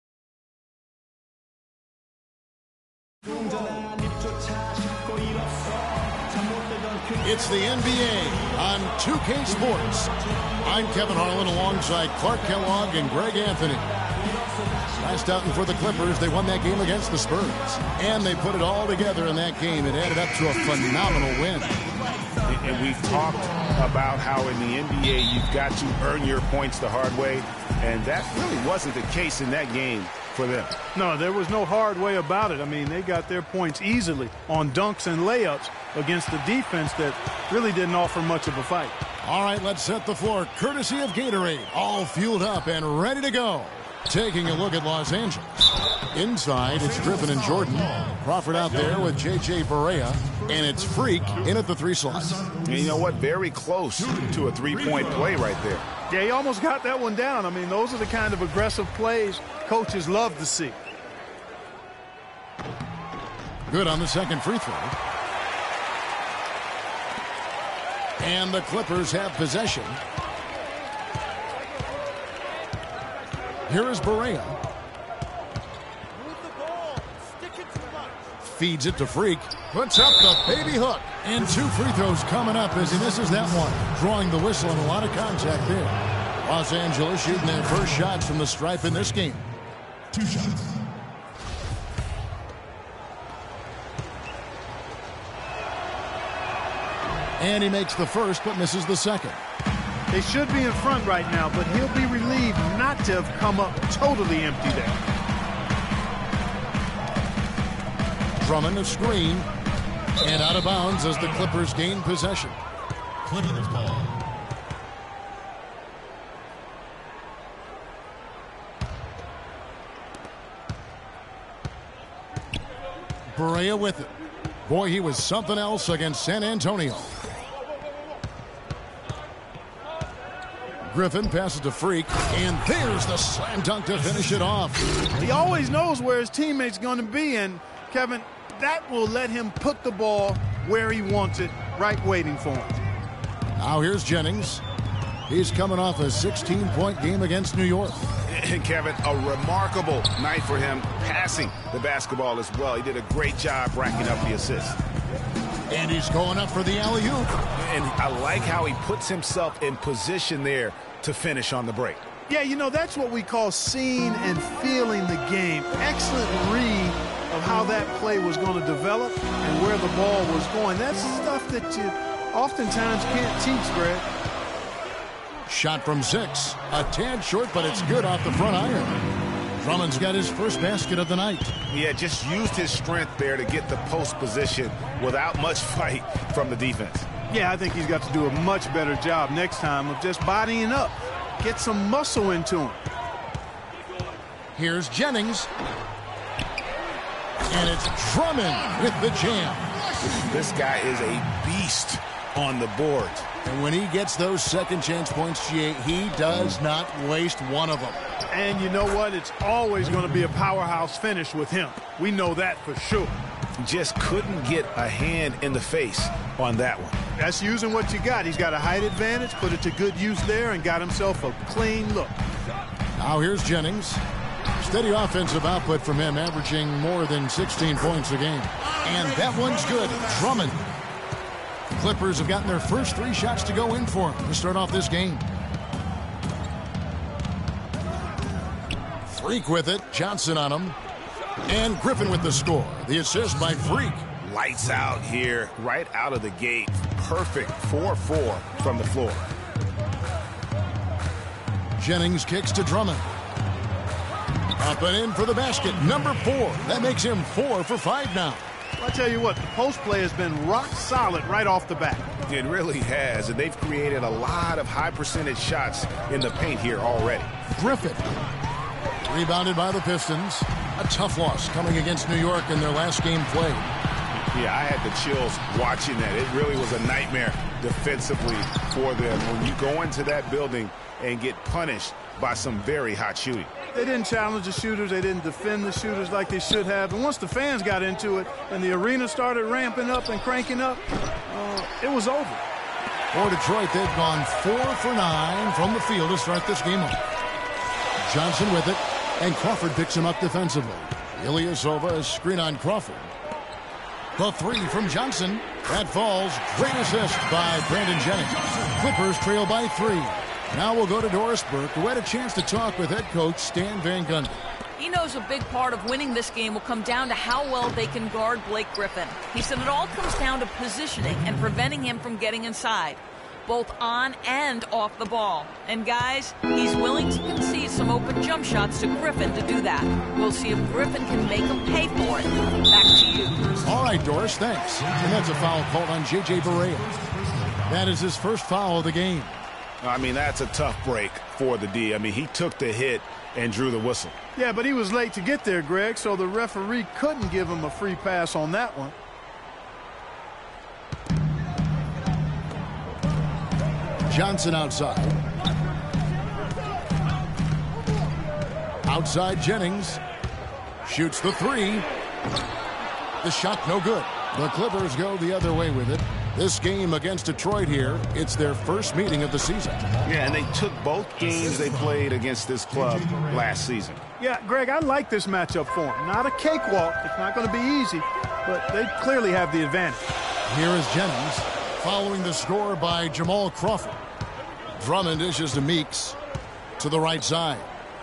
It's the NBA on 2K Sports. I'm Kevin Harlan alongside Clark Kellogg and Greg Anthony. Last outing for the Clippers, they won that game against the Spurs. And they put it all together in that game. It added up to a phenomenal win. And we've talked about how in the NBA you've got to earn your points the hard way. And that really wasn't the case in that game for them. No, there was no hard way about it. I mean, they got their points easily on dunks and layups against the defense that really didn't offer much of a fight. All right, let's set the floor courtesy of Gatorade. All fueled up and ready to go. Taking a look at Los Angeles. Inside, it's Griffin and Jordan. Crawford out there with J.J. Barea. And it's Freak in at the 3 slot. And you know what? Very close to a three-point play right there. Yeah, he almost got that one down. I mean, those are the kind of aggressive plays coaches love to see. Good on the second free throw. And the Clippers have possession. Here is Barea. Feeds it to Freak. Puts up the baby hook. And 2 free throws coming up as he misses that one. Drawing the whistle and a lot of contact there. Los Angeles shooting their first shots from the stripe in this game. 2 shots. And he makes the first but misses the second. They should be in front right now, but he'll be relieved not to have come up totally empty there. Drummond a screen. And out of bounds as the Clippers gain possession. Clippers ball. Barea with it. Boy, he was something else against San Antonio. Griffin passes to Freak, and there's the slam dunk to finish it off. He always knows where his teammate's going to be, and Kevin, that will let him put the ball where he wants it, right waiting for him. Now here's Jennings. He's coming off a 16-point game against New York. And Kevin, a remarkable night for him passing the basketball as well. He did a great job racking up the assists. And he's going up for the alley-oop. And I like how he puts himself in position there to finish on the break. Yeah, you know, that's what we call seeing and feeling the game. Excellent read of how that play was going to develop and where the ball was going. That's stuff that you oftentimes can't teach, Greg. Shot from 6. A tad short, but it's good off the front iron. Drummond's got his first basket of the night. Yeah, just used his strength there to get the post position without much fight from the defense. Yeah, I think he's got to do a much better job next time of just bodying up. Get some muscle into him. Here's Jennings. And it's Drummond with the jam. This guy is a beast on the board. And when he gets those second chance points, GA, he does not waste one of them. And you know what? It's always going to be a powerhouse finish with him. We know that for sure. Just couldn't get a hand in the face on that one. That's using what you got. He's got a height advantage, put it to good use there, and got himself a clean look. Now here's Jennings. Steady offensive output from him, averaging more than 16 points a game. And that one's good. Drummond. The Clippers have gotten their first 3 shots to go in for him to start off this game. Freak with it. Johnson on him. And Griffin with the score. The assist by Freak. Lights out here, right out of the gate. Perfect 4-4 from the floor. Jennings kicks to Drummond. Up and in for the basket. Number 4. That makes him 4 for 5 now. I'll tell you what, the post play has been rock solid right off the bat. It really has, and they've created a lot of high percentage shots in the paint here already. Griffin. Rebounded by the Pistons. A tough loss coming against New York in their last game played. Yeah, I had the chills watching that. It really was a nightmare defensively for them when you go into that building and get punished by some very hot shooting. They didn't challenge the shooters. They didn't defend the shooters like they should have. And once the fans got into it and the arena started ramping up and cranking up, it was over. For Detroit, they've gone 4 for 9 from the field to start this game off. Johnson with it, and Crawford picks him up defensively. Ilyasova, a screen on Crawford. The 3 from Johnson. That falls. Great assist by Brandon Jennings. Clippers trail by 3. Now we'll go to Doris Burke, who had a chance to talk with head coach Stan Van Gundy. He knows a big part of winning this game will come down to how well they can guard Blake Griffin. He said it all comes down to positioning and preventing him from getting inside, both on and off the ball. And guys, he's willing to concede some open jump shots to Griffin to do that. We'll see if Griffin can make him pay for it. Back to you. All right, Doris, thanks. And that's a foul called on J.J. Barea. That is his first foul of the game. I mean, that's a tough break for the D. I mean, he took the hit and drew the whistle. Yeah, but he was late to get there, Greg, so the referee couldn't give him a free pass on that one. Johnson outside. Outside Jennings. Shoots the 3. The shot no good. The Clippers go the other way with it. This game against Detroit here, it's their first meeting of the season. Yeah, and they took both games they played against this club last season. Yeah, Greg, I like this matchup for them. Not a cakewalk. It's not going to be easy, but they clearly have the advantage. Here is Jennings, following the score by Jamal Crawford. Drummond dishes to Meeks to the right side.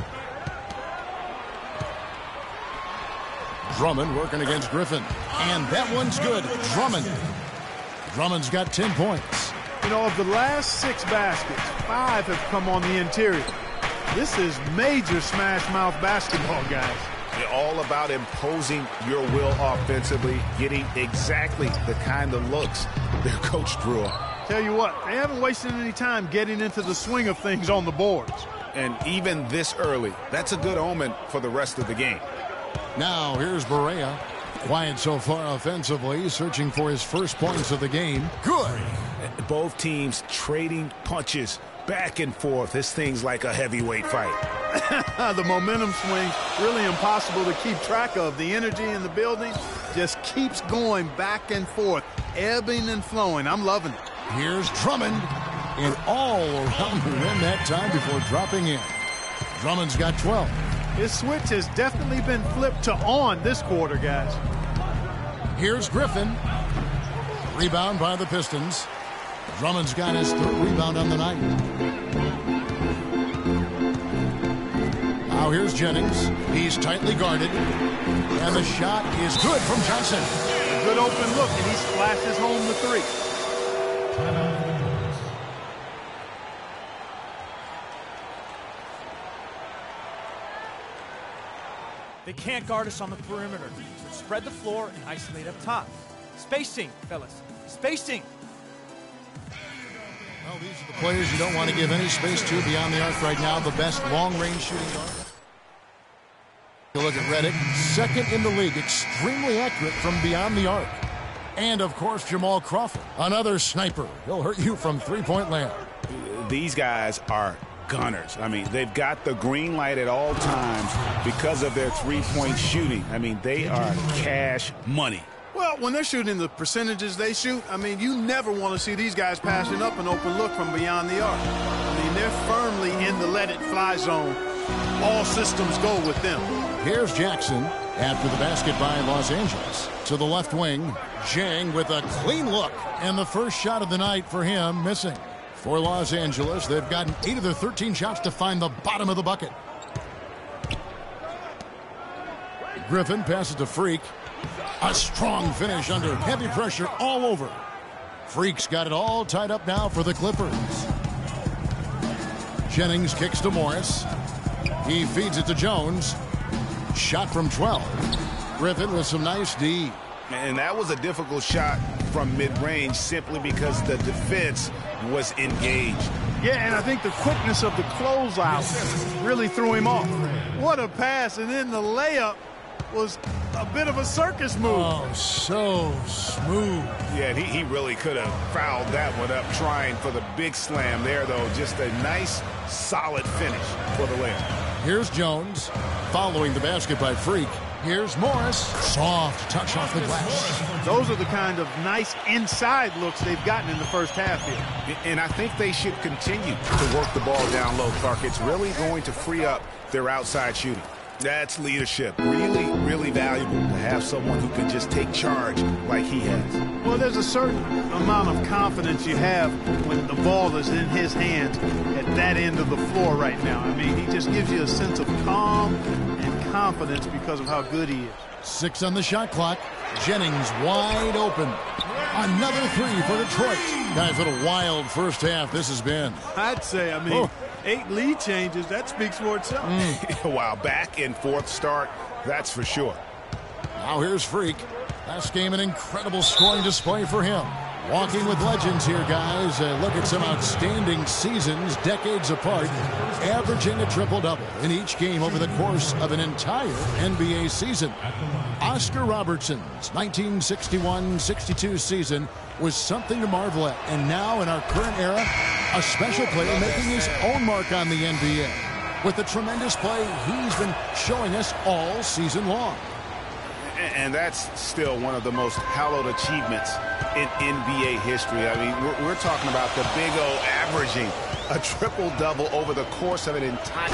Drummond working against Griffin. And that one's good. Drummond's got 10 points. You know, of the last 6 baskets, 5 have come on the interior. This is major smash mouth basketball, guys. They're all about imposing your will offensively, getting exactly the kind of looks their coach drew up. Tell you what, they haven't wasted any time getting into the swing of things on the boards. And even this early, that's a good omen for the rest of the game. Now here's Barea. Quiet so far offensively, searching for his first points of the game. Good. Both teams trading punches back and forth. This thing's like a heavyweight fight. The momentum swings really impossible to keep track of. The energy in the building just keeps going back and forth, ebbing and flowing. I'm loving it. Here's Drummond, and all around the rim that time before dropping in. Drummond's got 12. His switch has definitely been flipped to on this quarter, guys. Here's Griffin. Rebound by the Pistons. Drummond's got his 3rd rebound on the night. Now here's Jennings. He's tightly guarded. And the shot is good from Johnson. A good open look, and he splashes home the 3. They can't guard us on the perimeter, so spread the floor and isolate up top. Spacing, fellas. Spacing. Well, these are the players you don't want to give any space to beyond the arc right now. The best long-range shooting guard. You look at Redick, 2nd in the league, extremely accurate from beyond the arc. And, of course, Jamal Crawford, another sniper. He'll hurt you from three-point land. These guys are gunners. I mean, they've got the green light at all times because of their three-point shooting. I mean, they are cash money. Well, when they're shooting the percentages they shoot, I mean, you never want to see these guys passing up an open look from beyond the arc. I mean, they're firmly in the let-it-fly zone. All systems go with them. Here's Jackson after the basket by Los Angeles. To the left wing, Jang with a clean look. And the first shot of the night for him missing. For Los Angeles, they've gotten 8 of their 13 shots to find the bottom of the bucket. Griffin passes to Freak. A strong finish under heavy pressure all over. Freak's got it all tied up now for the Clippers. Jennings kicks to Morris. He feeds it to Jones. Shot from 12. Griffin with some nice D. And that was a difficult shot from mid-range simply because the defense was engaged. Yeah, and I think the quickness of the closeout really threw him off. What a pass, and then the layup was a bit of a circus move. Oh, so smooth. Yeah, and he really could have fouled that one up trying for the big slam there, though. Just a nice, solid finish for the layup. Here's Jones following the basket by Freak. Here's Morris. Soft touch off the glass. Those are the kind of nice inside looks they've gotten in the first half here. And I think they should continue to work the ball down low, Clark. It's really going to free up their outside shooting. That's leadership. Really, really valuable to have someone who can just take charge like he has. Well, there's a certain amount of confidence you have when the ball is in his hands at that end of the floor right now. I mean, he just gives you a sense of calm and confidence because of how good he is. 6 on the shot clock. Jennings wide open. Another 3 for Detroit. Guys, what a wild first half this has been. I'd say, 8 lead changes, that speaks for itself. Wow, back and forth start, that's for sure. Now here's Freak. Last game, an incredible scoring display for him. Walking with legends here, guys. Look at some outstanding seasons, decades apart, averaging a triple-double in each game over the course of an entire NBA season. Oscar Robertson's 1961-62 season was something to marvel at. And now, in our current era, a special player making his own mark on the NBA with the tremendous play he's been showing us all season long. And that's still one of the most hallowed achievements in NBA history. I mean, we're talking about the Big O averaging a triple-double over the course of an entire...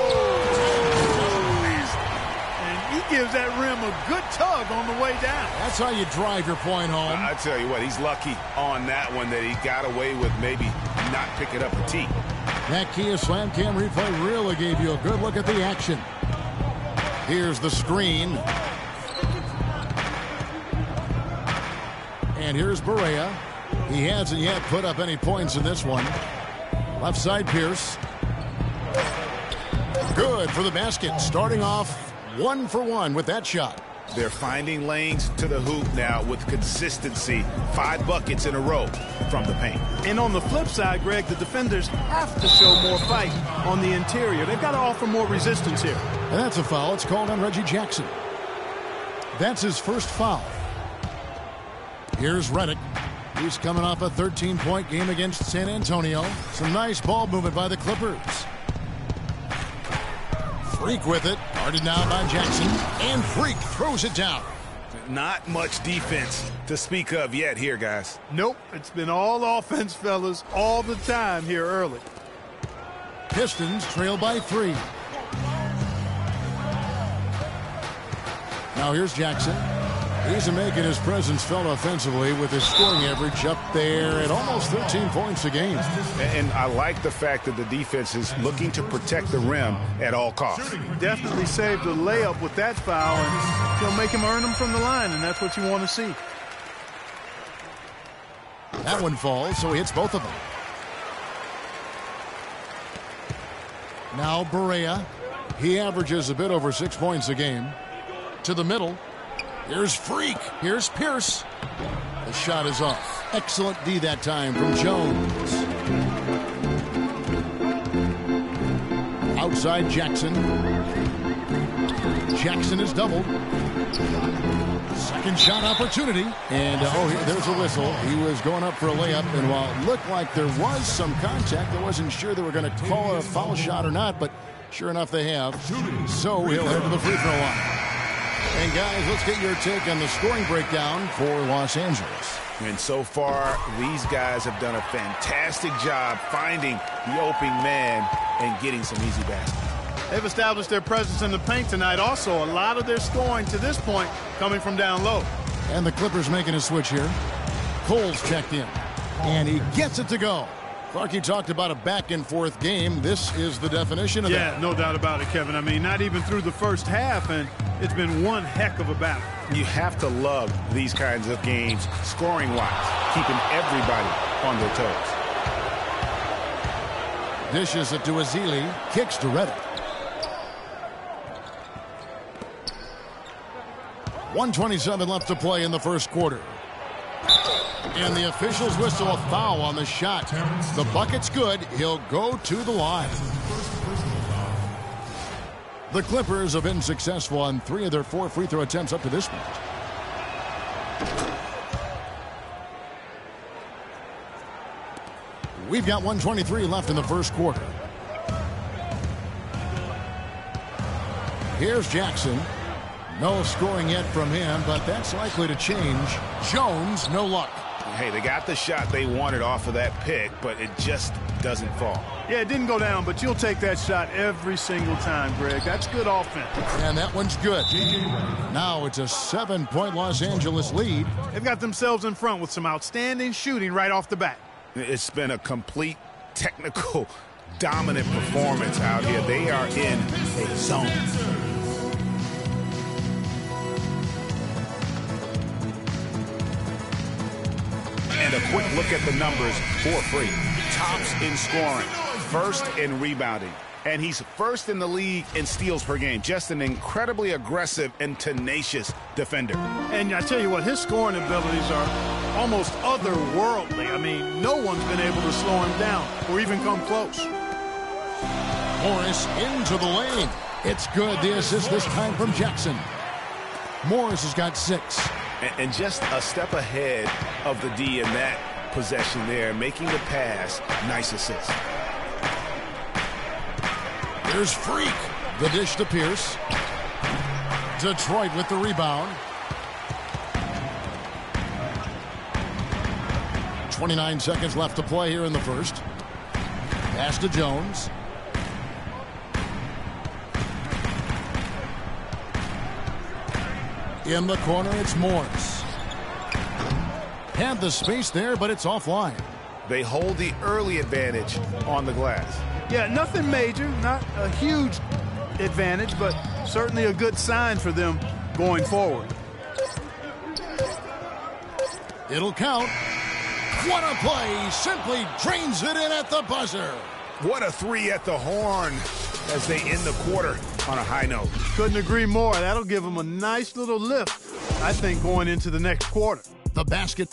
And he gives that rim a good tug on the way down. That's how you drive your point home. I tell you what, he's lucky on that one that he got away with maybe not picking up a tee. That Kia Slam Cam replay really gave you a good look at the action. Here's the screen. And here's Barea. He hasn't yet put up any points in this one. Left side Pierce. Good for the basket. Starting off 1 for 1 with that shot. They're finding lanes to the hoop now with consistency. 5 buckets in a row from the paint. And on the flip side, Greg, the defenders have to show more fight on the interior. They've got to offer more resistance here. And that's a foul. It's called on Reggie Jackson. That's his first foul. Here's Redick. He's coming off a 13-point game against San Antonio. Some nice ball movement by the Clippers. Freak with it. Guarded now by Jackson. And Freak throws it down. Not much defense to speak of yet here, guys. Nope. It's been all offense, fellas, all the time here early. Pistons trail by 3. Now here's Jackson. He's making his presence felt offensively with his scoring average up there at almost 13 points a game. And I like the fact that the defense is looking to protect the rim at all costs. Definitely saved a layup with that foul, and he'll make him earn them from the line, and that's what you want to see. That one falls, so he hits both of them. Now Barea. He averages a bit over 6 points a game. To the middle. Here's Freak. Here's Pierce. The shot is off. Excellent D that time from Jones. Outside Jackson. Jackson is doubled. Second shot opportunity. And there's a whistle. He was going up for a layup. And while it looked like there was some contact, I wasn't sure they were going to call a foul shot or not. But sure enough, they have. So he'll head to the free throw line. And guys, let's get your take on the scoring breakdown for Los Angeles. And so far, these guys have done a fantastic job finding the opening man and getting some easy baskets. They've established their presence in the paint tonight. Also, a lot of their scoring to this point coming from down low. And the Clippers making a switch here. Cole's checked in. And he gets it to go. Clarkie talked about a back-and-forth game. This is the definition of that. Yeah, no doubt about it, Kevin. I mean, not even through the first half, and it's been one heck of a battle. You have to love these kinds of games, scoring-wise, keeping everybody on their toes. Dishes it to Ezeli. Kicks to Redick. 1:27 left to play in the first quarter. And the officials whistle a foul on the shot. The bucket's good. He'll go to the line. The Clippers have been successful on 3 of their 4 free throw attempts up to this point. We've got 1:23 left in the first quarter. Here's Jackson. No scoring yet from him, but that's likely to change. Jones, no luck. Hey, they got the shot they wanted off of that pick, but it just doesn't fall. Yeah, it didn't go down, but you'll take that shot every single time, Greg. That's good offense. And that one's good. Now it's a 7-point Los Angeles lead. They've got themselves in front with some outstanding shooting right off the bat. It's been a complete technical, dominant performance out here. They are in a zone. And a quick look at the numbers for Free. Tops in scoring, first in rebounding, and he's first in the league in steals per game. Just an incredibly aggressive and tenacious defender. And I tell you what, his scoring abilities are almost otherworldly. I mean, no one's been able to slow him down or even come close. Morris into the lane. It's good. The assist this time from Jackson. Morris has got 6. And just a step ahead of the D in that possession there, making the pass. Nice assist. Here's Freak. The dish to Pierce. Detroit with the rebound. 29 seconds left to play here in the first. Pass to Jones. In the corner, it's Morse. Had the space there, but it's offline. They hold the early advantage on the glass. Yeah, nothing major, not a huge advantage, but certainly a good sign for them going forward. It'll count. What a play! Simply drains it in at the buzzer. What a three at the horn as they end the quarter on a high note. Couldn't agree more. That'll give them a nice little lift, I think, going into the next quarter. The basket.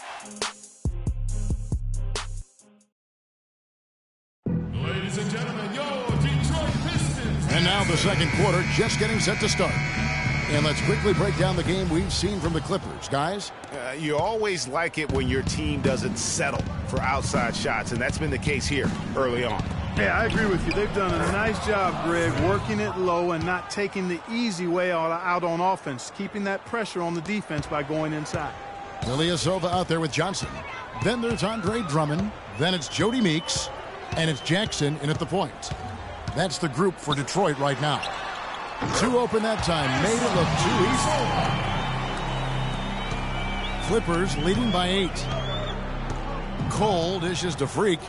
Ladies and gentlemen, your Detroit Pistons. And now the second quarter just getting set to start. And let's quickly break down the game we've seen from the Clippers. Guys? You always like it when your team doesn't settle for outside shots, and that's been the case here early on. Yeah, I agree with you. They've done a nice job, Greg, working it low and not taking the easy way out on offense, keeping that pressure on the defense by going inside. Ilyasova out there with Johnson. Then there's Andre Drummond. Then it's Jody Meeks. And it's Jackson in at the point. That's the group for Detroit right now. Two open that time. Made it look too easy. Clippers leading by 8. Cole dishes to Freak.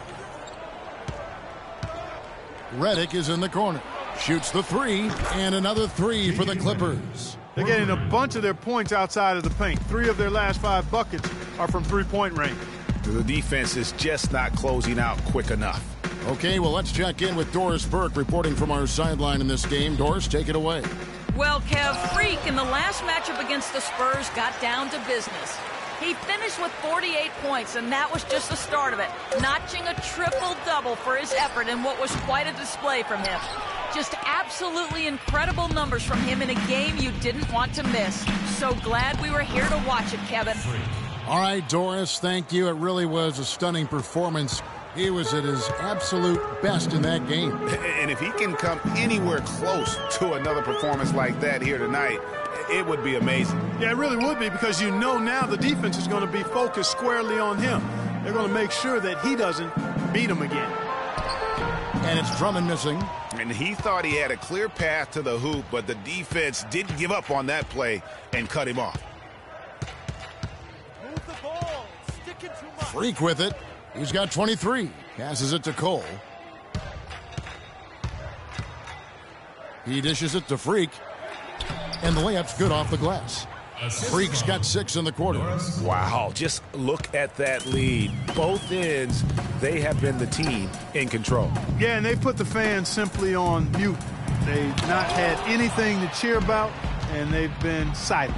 Redick is in the corner. Shoots the 3. And another 3 for the Clippers. They're getting a bunch of their points outside of the paint. 3 of their last 5 buckets are from three-point range. The defense is just not closing out quick enough. Okay, well, let's check in with Doris Burke reporting from our sideline in this game. Doris, take it away. Well, Kev, Freak in the last matchup against the Spurs got down to business. He finished with 48 points, and that was just the start of it, notching a triple-double for his effort in what was quite a display from him. Just absolutely incredible numbers from him in a game you didn't want to miss. So glad we were here to watch it, Kevin. All right, Doris, thank you. It really was a stunning performance. He was at his absolute best in that game. And if he can come anywhere close to another performance like that here tonight, it would be amazing. Yeah, it really would be, because you know now the defense is going to be focused squarely on him. They're going to make sure that he doesn't beat him again. And it's Drummond missing. And he thought he had a clear path to the hoop, but the defense didn't give up on that play and cut him off. Move the ball. Stick it too much. Freak with it. He's got 23. Passes it to Cole. He dishes it to Freak. And the layup's good off the glass. Freak's got 6 in the quarter. Wow, just look at that lead. Both ends, they have been the team in control. Yeah, and they put the fans simply on mute. They've not had anything to cheer about, and they've been silent.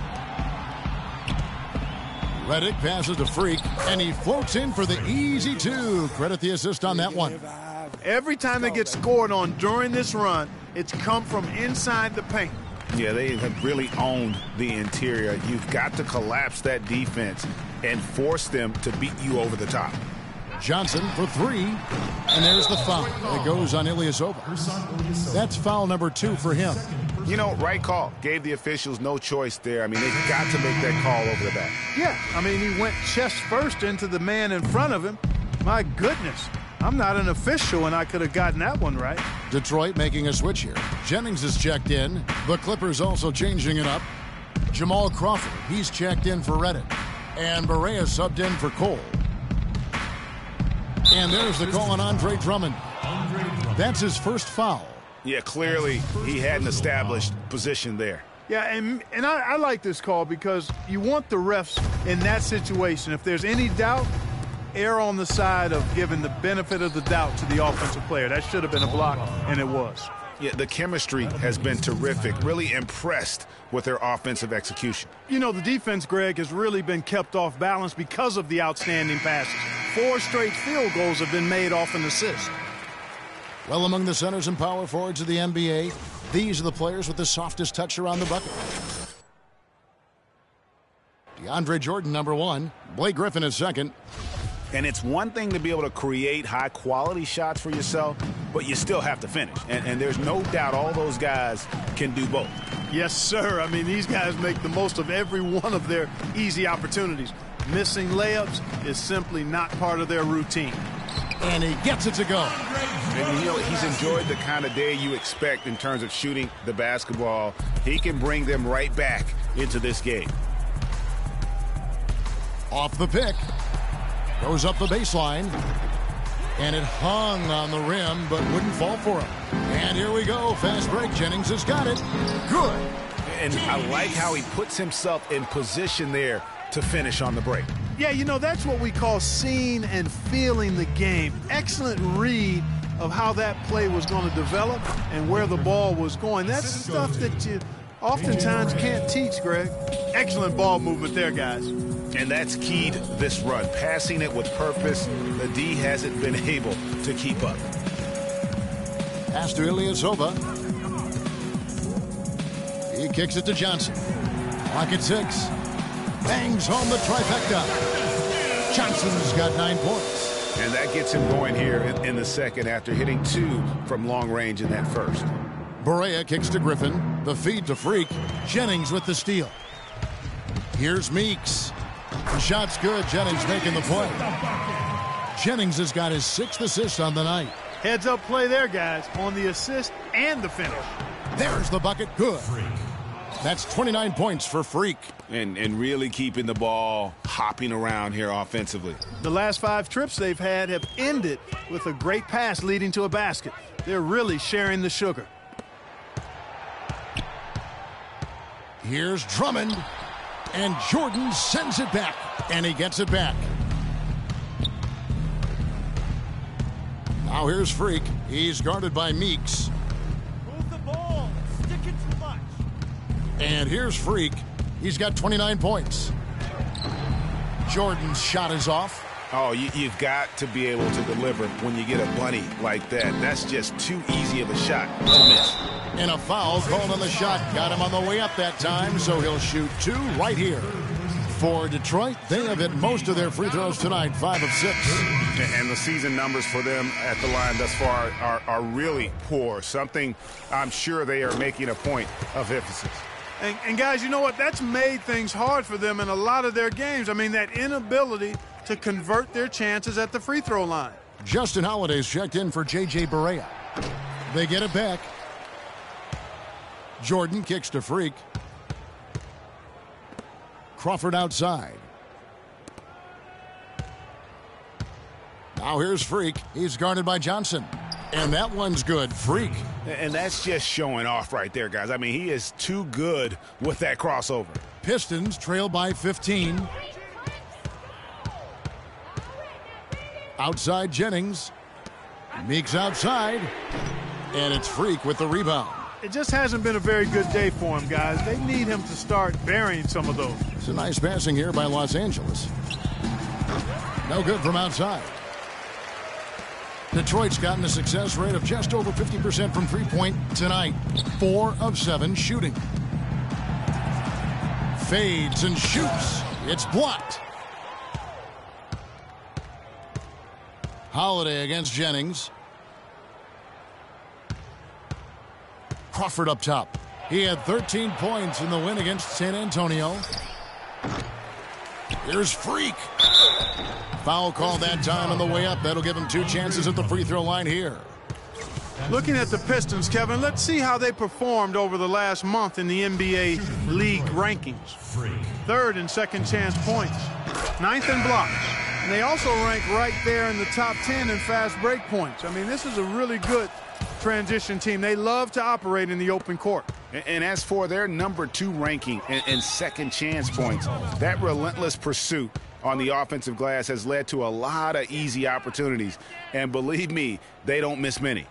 Redick passes to Freak, and he floats in for the easy 2. Credit the assist on that one. Every time they get scored on during this run, it's come from inside the paint. Yeah, they have really owned the interior. You've got to collapse that defense and force them to beat you over the top. Johnson for 3, and there's the foul. It goes on Ilyasova. That's foul number 2 for him. You know, right call. Gave the officials no choice there. I mean, they've got to make that call over the back. Yeah, I mean, he went chest first into the man in front of him. My goodness, I'm not an official, and I could have gotten that one right. Detroit making a switch here. Jennings is checked in. The Clippers also changing it up. Jamal Crawford, he's checked in for Redick. And Barea subbed in for Cole. And there's the call on Andre Drummond. That's his first foul. Yeah, clearly he had an established position there. Yeah, and I like this call because you want the refs in that situation. If there's any doubt, err on the side of giving the benefit of the doubt to the offensive player. That should have been a block, and it was. Yeah, the chemistry has been terrific. Really impressed with their offensive execution. You know, the defense, Greg, has really been kept off balance because of the outstanding passes. 4 straight field goals have been made off an assist. Well, among the centers and power forwards of the NBA, these are the players with the softest touch around the bucket. DeAndre Jordan, number 1. Blake Griffin is second. And it's one thing to be able to create high-quality shots for yourself, but you still have to finish. And there's no doubt all those guys can do both. Yes, sir. I mean, these guys make the most of every one of their easy opportunities. Missing layups is simply not part of their routine. And he gets it to go. And he's enjoyed the kind of day you expect in terms of shooting the basketball. He can bring them right back into this game. Off the pick. Goes up the baseline. And it hung on the rim, but wouldn't fall for him. And here we go. Fast break. Jennings has got it. Good. And I like how he puts himself in position there to finish on the break. Yeah, that's what we call seeing and feeling the game. Excellent read of how that play was going to develop and where the ball was going. That's stuff that you oftentimes can't teach, Greg. Excellent ball movement there, guys. And that's key to this run. Passing it with purpose. The D hasn't been able to keep up. Pass to Ilyasova. He kicks it to Johnson. Clock at 6. Bangs home the trifecta. Johnson's got 9 points. And that gets him going here in the second after hitting 2 from long range in that first. Barea kicks to Griffin. The feed to Freak. Jennings with the steal. Here's Meeks. The shot's good. Jennings making the play. Jennings has got his 6th assist on the night. Heads up play there, guys, on the assist and the finish. There's the bucket. Good. That's 29 points for Freak. And really keeping the ball hopping around here offensively. The last 5 trips they've had have ended with a great pass leading to a basket. They're really sharing the sugar. Here's Drummond. And Jordan sends it back. And he gets it back. Now here's Freak. He's guarded by Meeks. Move the ball. Sticking too much. And here's Freak. He's got 29 points. Jordan's shot is off. Oh, you've got to be able to deliver when you get a bunny like that. That's just too easy of a shot to miss. And a foul called on the shot. Got him on the way up that time, so he'll shoot 2 right here. For Detroit, they have hit most of their free throws tonight, 5 of 6. And the season numbers for them at the line thus far are really poor. Something I'm sure they are making a point of emphasis. And guys, you know what? That's made things hard for them in a lot of their games. I mean, that inability to convert their chances at the free throw line. Justin Holiday's checked in for J.J. Barea. They get it back. Jordan kicks to Freak. Crawford outside. Now here's Freak. He's guarded by Johnson. And that one's good. Freak. And that's just showing off right there, guys. I mean, he is too good with that crossover. Pistons trail by 15. Outside Jennings. Meeks outside. And it's Freak with the rebound. It just hasn't been a very good day for him, guys. They need him to start burying some of those. It's a nice passing here by Los Angeles. No good from outside. Detroit's gotten a success rate of just over 50% from three-point tonight. 4 of 7 shooting. Fades and shoots. It's blocked. Holiday against Jennings. Crawford up top. He had 13 points in the win against San Antonio. Here's Freak. Foul call that time on the way up. That'll give him 2 chances at the free throw line here. Looking at the Pistons, Kevin, let's see how they performed over the last month in the NBA league rankings. 3rd in second chance points, 9th in blocks. And they also rank right there in the top 10 in fast break points. I mean, this is a really good transition team. They love to operate in the open court. And as for their number 2 ranking in second chance points, that relentless pursuit on the offensive glass has led to a lot of easy opportunities. And believe me, they don't miss many.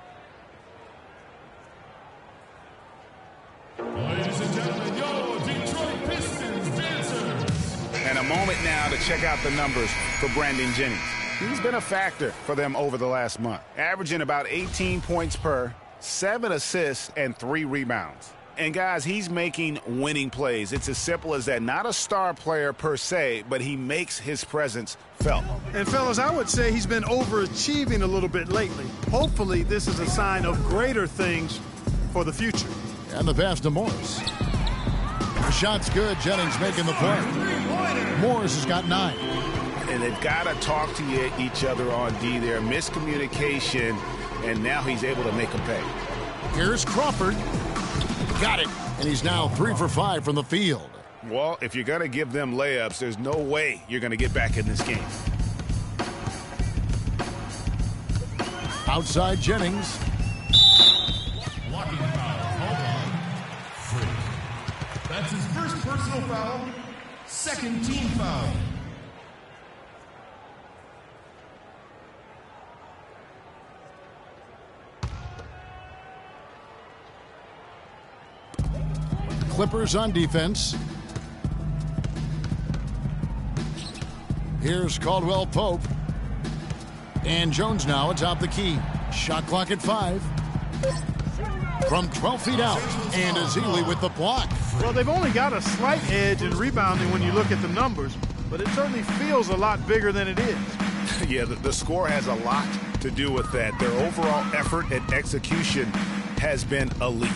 Ladies and gentlemen, your Detroit Pistons dancers. And a moment now to check out the numbers for Brandon Jennings. He's been a factor for them over the last month, averaging about 18 points per, 7 assists, and 3 rebounds. And guys, he's making winning plays. It's as simple as that. Not a star player per se, but he makes his presence felt. And fellas, I would say he's been overachieving a little bit lately. Hopefully this is a sign of greater things for the future. And the pass to Morris. The shot's good. Jennings making the play. Morris has got 9. And they've got to talk to each other on D there. Miscommunication, and now he's able to make them pay. Here's Crawford. Got it. And he's now 3 for 5 from the field. Well, if you're going to give them layups, there's no way you're going to get back in this game. Outside Jennings. Blocking foul. Hold on. Freak. That's his first personal foul. Second team foul. Clippers on defense. Here's Caldwell Pope. And Jones now atop the key. Shot clock at 5. From 12 feet out. And Ezeli with the block. Well, they've only got a slight edge in rebounding when you look at the numbers, but it certainly feels a lot bigger than it is. Yeah, the score has a lot to do with that. Their overall effort and execution has been elite.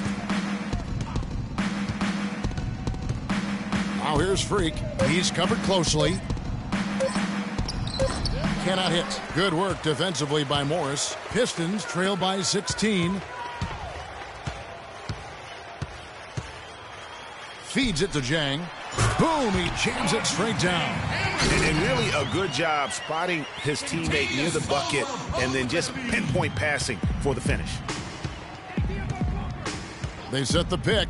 Now here's Freak. He's covered closely. Cannot hit. Good work defensively by Morris. Pistons trail by 16. Feeds it to Jang. Boom, he jams it straight down. And really a good job spotting his teammate near the bucket and then just pinpoint passing for the finish. They set the pick.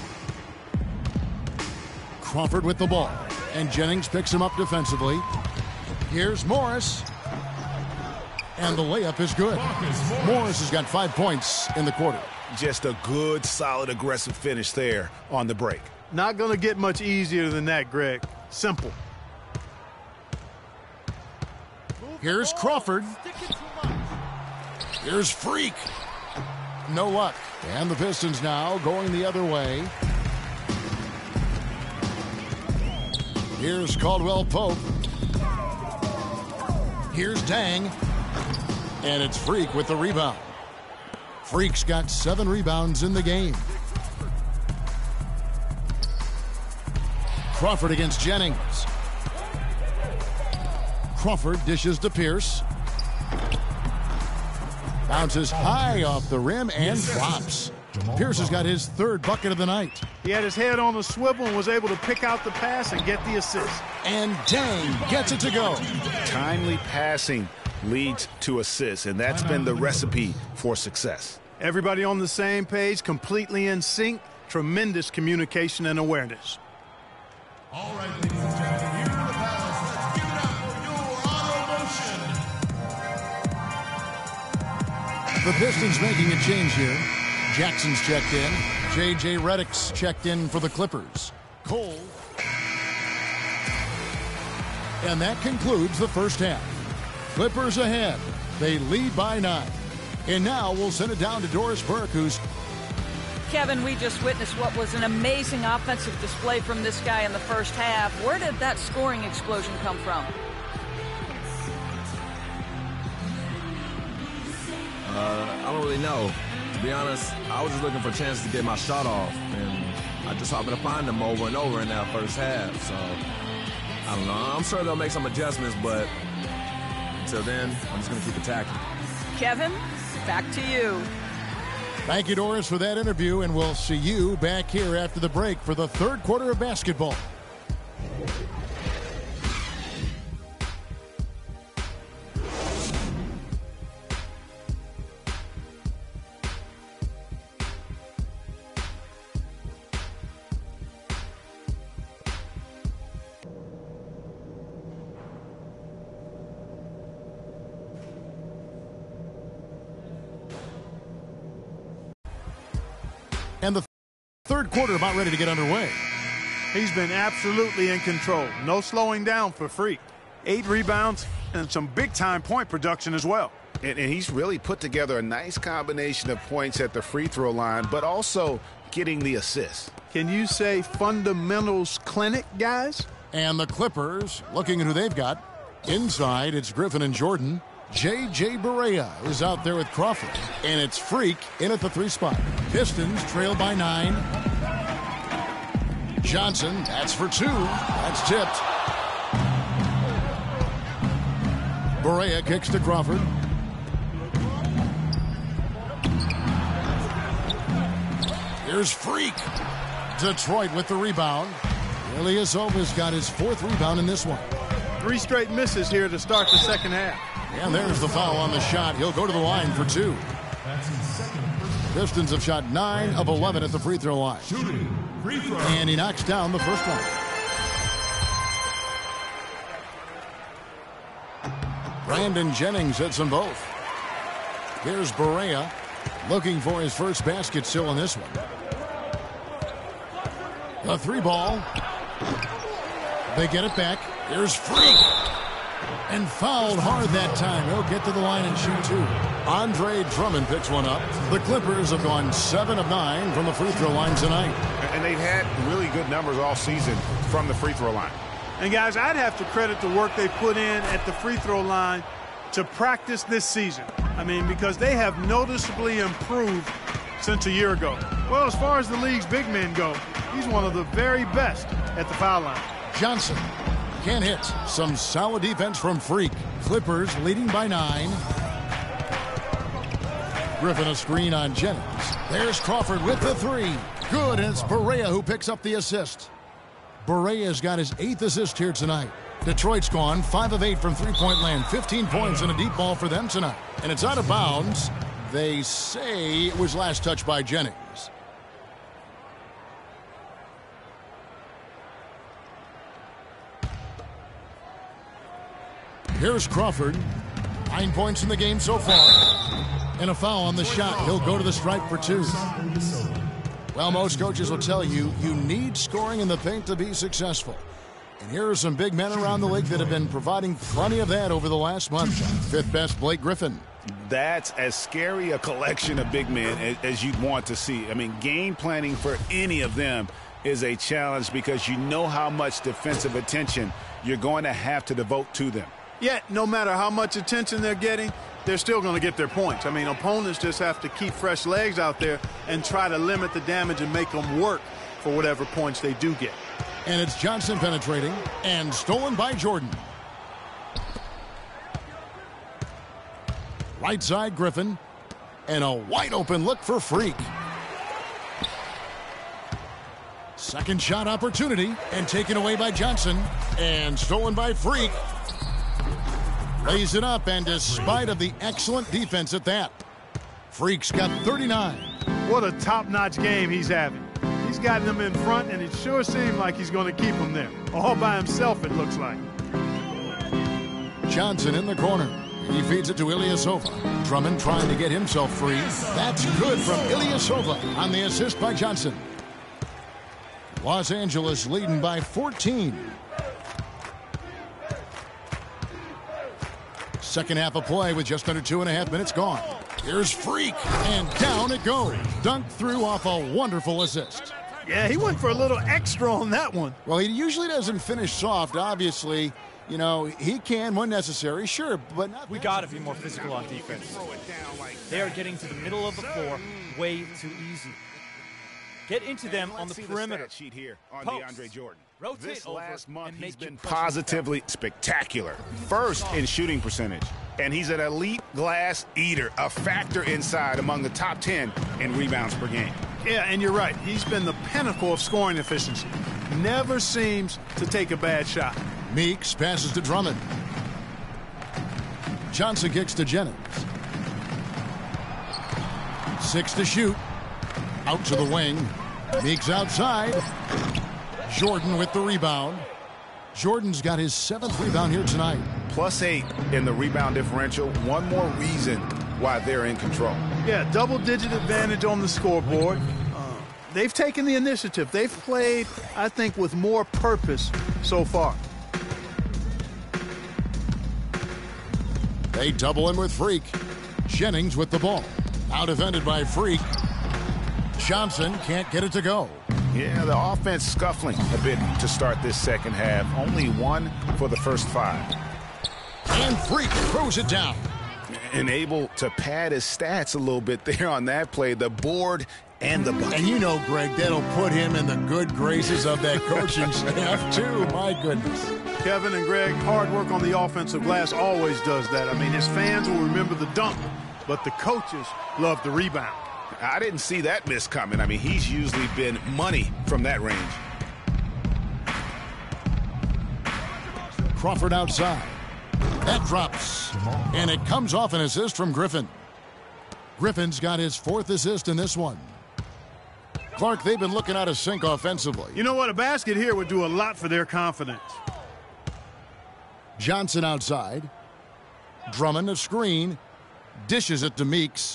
Crawford with the ball. And Jennings picks him up defensively. Here's Morris. And the layup is good. Morris has got 5 points in the quarter. Just a good, solid, aggressive finish there on the break. Not going to get much easier than that, Greg. Simple. Here's Crawford. Here's Freak. No luck. And the Pistons now going the other way. Here's Caldwell Pope. Here's Dang. And it's Freak with the rebound. Freak's got 7 rebounds in the game. Crawford against Jennings. Crawford dishes to Pierce. Bounces high off the rim and drops. Pierce has got his 3rd bucket of the night. He had his head on the swivel and was able to pick out the pass and get the assist. And Dang gets it to go. Timely passing leads to assists, and that's been the recipe for success. Everybody on the same page, completely in sync, tremendous communication and awareness. All right, ladies and gentlemen, here in the Palace, let's give it up for your honor motion. The Pistons making a change here. Jackson's checked in. J.J. Redick's checked in for the Clippers. Cole. And that concludes the first half. Clippers ahead. They lead by 9. And now we'll send it down to Doris Burke, who's... Kevin, we just witnessed what was an amazing offensive display from this guy in the first half. Where did that scoring explosion come from? I don't really know. To be honest, I was just looking for chances to get my shot off, and I just happened to find them over and over in that first half. So, I don't know. I'm sure they'll make some adjustments, but until then, I'm just going to keep attacking. Kevin, back to you. Thank you, Doris, for that interview, and we'll see you back here after the break for the 3rd quarter of basketball. And the 3rd quarter about ready to get underway. He's been absolutely in control. No slowing down for Freak. 8 rebounds and some big-time point production as well. And he's really put together a nice combination of points at the free throw line, but also getting the assist. Can you say fundamentals clinic, guys? And the Clippers, looking at who they've got. Inside, it's Griffin and Jordan. J.J. Barea is out there with Crawford. And it's Freak in at the 3 spot. Pistons trail by 9. Johnson, that's for 2. That's tipped. Barea kicks to Crawford. Here's Freak. Detroit with the rebound. Ilyasova's got his 4th rebound in this one. 3 straight misses here to start the second half. And there's the foul on the shot. He'll go to the line for 2. Pistons have shot 9 of 11 at the free throw line. And he knocks down the first one. Brandon Jennings hits them both. Here's Barea looking for his first basket still in this one. The 3 ball. They get it back. Here's Freak. And fouled hard that time. He'll get to the line and shoot 2. Andre Drummond picks one up. The Clippers have gone 7 of 9 from the free throw line tonight. And they've had really good numbers all season from the free throw line. And guys, I'd have to credit the work they put in at the free throw line to practice this season. I mean, because they have noticeably improved since a year ago. Well, as far as the league's big men go, he's one of the very best at the foul line. Johnson can't hit. Some solid defense from Freak. Clippers leading by 9. Griffin a screen on Jennings. There's Crawford with the 3. Good, and it's Barea who picks up the assist. Barea's got his 8th assist here tonight. Detroit's gone 5 of 8 from three-point land. 15 points and a deep ball for them tonight. And it's out of bounds. They say it was last touched by Jennings. Here's Crawford. 9 points in the game so far. And a foul on the shot. He'll go to the stripe for 2. Well, most coaches will tell you, you need scoring in the paint to be successful. And here are some big men around the league that have been providing plenty of that over the last month. 5th best, Blake Griffin. That's as scary a collection of big men as you'd want to see. I mean, game planning for any of them is a challenge because you know how much defensive attention you're going to have to devote to them. Yet, no matter how much attention they're getting, they're still going to get their points. I mean, opponents just have to keep fresh legs out there and try to limit the damage and make them work for whatever points they do get. And it's Johnson penetrating and stolen by Jordan. Right side, Griffin. And a wide open look for Freak. Second shot opportunity and taken away by Johnson. And stolen by Freak. Lays it up, and despite of the excellent defense at that, Freak's got 39. What a top-notch game he's having. He's gotten them in front, and it sure seemed like he's going to keep them there. All by himself, it looks like. Johnson in the corner. He feeds it to Ilyasova. Drummond trying to get himself free. That's good from Ilyasova on the assist by Johnson. Los Angeles leading by 14. Second half of play with just under 2.5 minutes gone. Here's Freak, and down it goes. Dunked through off a wonderful assist. Yeah, he went for a little extra on that one. Well, he usually doesn't finish soft. Obviously, you know, he can when necessary, sure, but not. We got to be more physical on defense. They are getting to the middle of the floor way too easy. Get into them on the perimeter. Sheet here on Post. DeAndre Jordan. Rotate this over last month, and he's make been your positively spectacular. First in shooting percentage, and he's an elite glass eater, a factor inside among the top 10 in rebounds per game. Yeah, and you're right. He's been the pinnacle of scoring efficiency. Never seems to take a bad shot. Meeks passes to Drummond. Johnson kicks to Jennings. 6 to shoot. Out to the wing. Meeks outside. Jordan with the rebound. Jordan's got his 7th rebound here tonight. +8 in the rebound differential. One more reason why they're in control. Yeah, double-digit advantage on the scoreboard. They've taken the initiative. They've played, I think, with more purpose so far. They double in with Freak. Jennings with the ball. Out defended by Freak. Johnson can't get it to go. Yeah, the offense scuffling a bit to start this second half. Only 1 for the first 5. And Freak throws it down. And able to pad his stats a little bit there on that play. The board and the bucket. And you know, Greg, that'll put him in the good graces of that coaching staff, too. My goodness. Kevin and Greg, hard work on the offensive glass always does that. I mean, his fans will remember the dunk, but the coaches love the rebound. I didn't see that miss coming. I mean, he's usually been money from that range. Crawford outside. That drops. And it comes off an assist from Griffin. Griffin's got his 4th assist in this one. Clark, they've been looking out of sync offensively. You know what? A basket here would do a lot for their confidence. Johnson outside. Drummond a screen. Dishes it to Meeks.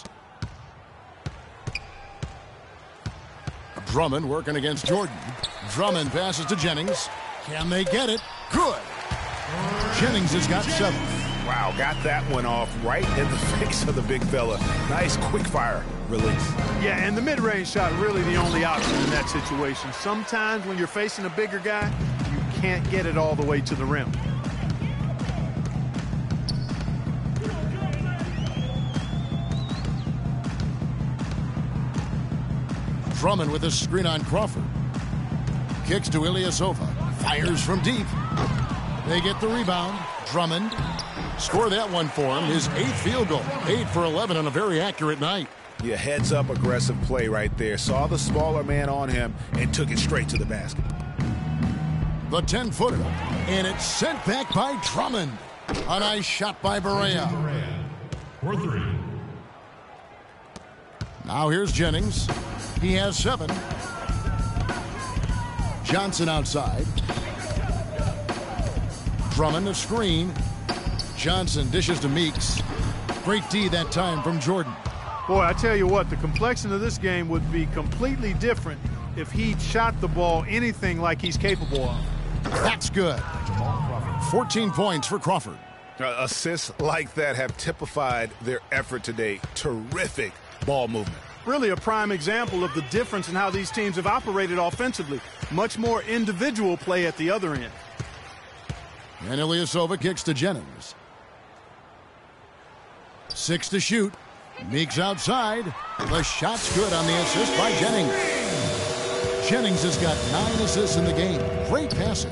Drummond working against Jordan. Drummond passes to Jennings. Can they get it? Good. Jennings has got 7. Wow, got that one off right in the face of the big fella. Nice quick fire release. Yeah, and the mid-range shot really the only option in that situation. Sometimes when you're facing a bigger guy, you can't get it all the way to the rim. Drummond with a screen on Crawford. Kicks to Ilyasova. Fires from deep. They get the rebound. Drummond score that one for him. His 8th field goal. 8 for 11 on a very accurate night. Yeah, heads-up aggressive play right there. Saw the smaller man on him and took it straight to the basket. The 10-footer. And it's sent back by Drummond. A nice shot by Barea. For 3. Now here's Jennings. He has 7. Johnson outside. Drummond a screen. Johnson dishes to Meeks. Great D that time from Jordan. Boy, I tell you what, the complexion of this game would be completely different if he shot the ball anything like he's capable of. That's good. 14 points for Crawford. Assists like that have typified their effort today. Terrific ball movement. Really a prime example of the difference in how these teams have operated offensively. Much more individual play at the other end. And Ilyasova kicks to Jennings. 6 to shoot. Meeks outside. The shot's good on the assist by Jennings. Jennings has got 9 assists in the game. Great passing.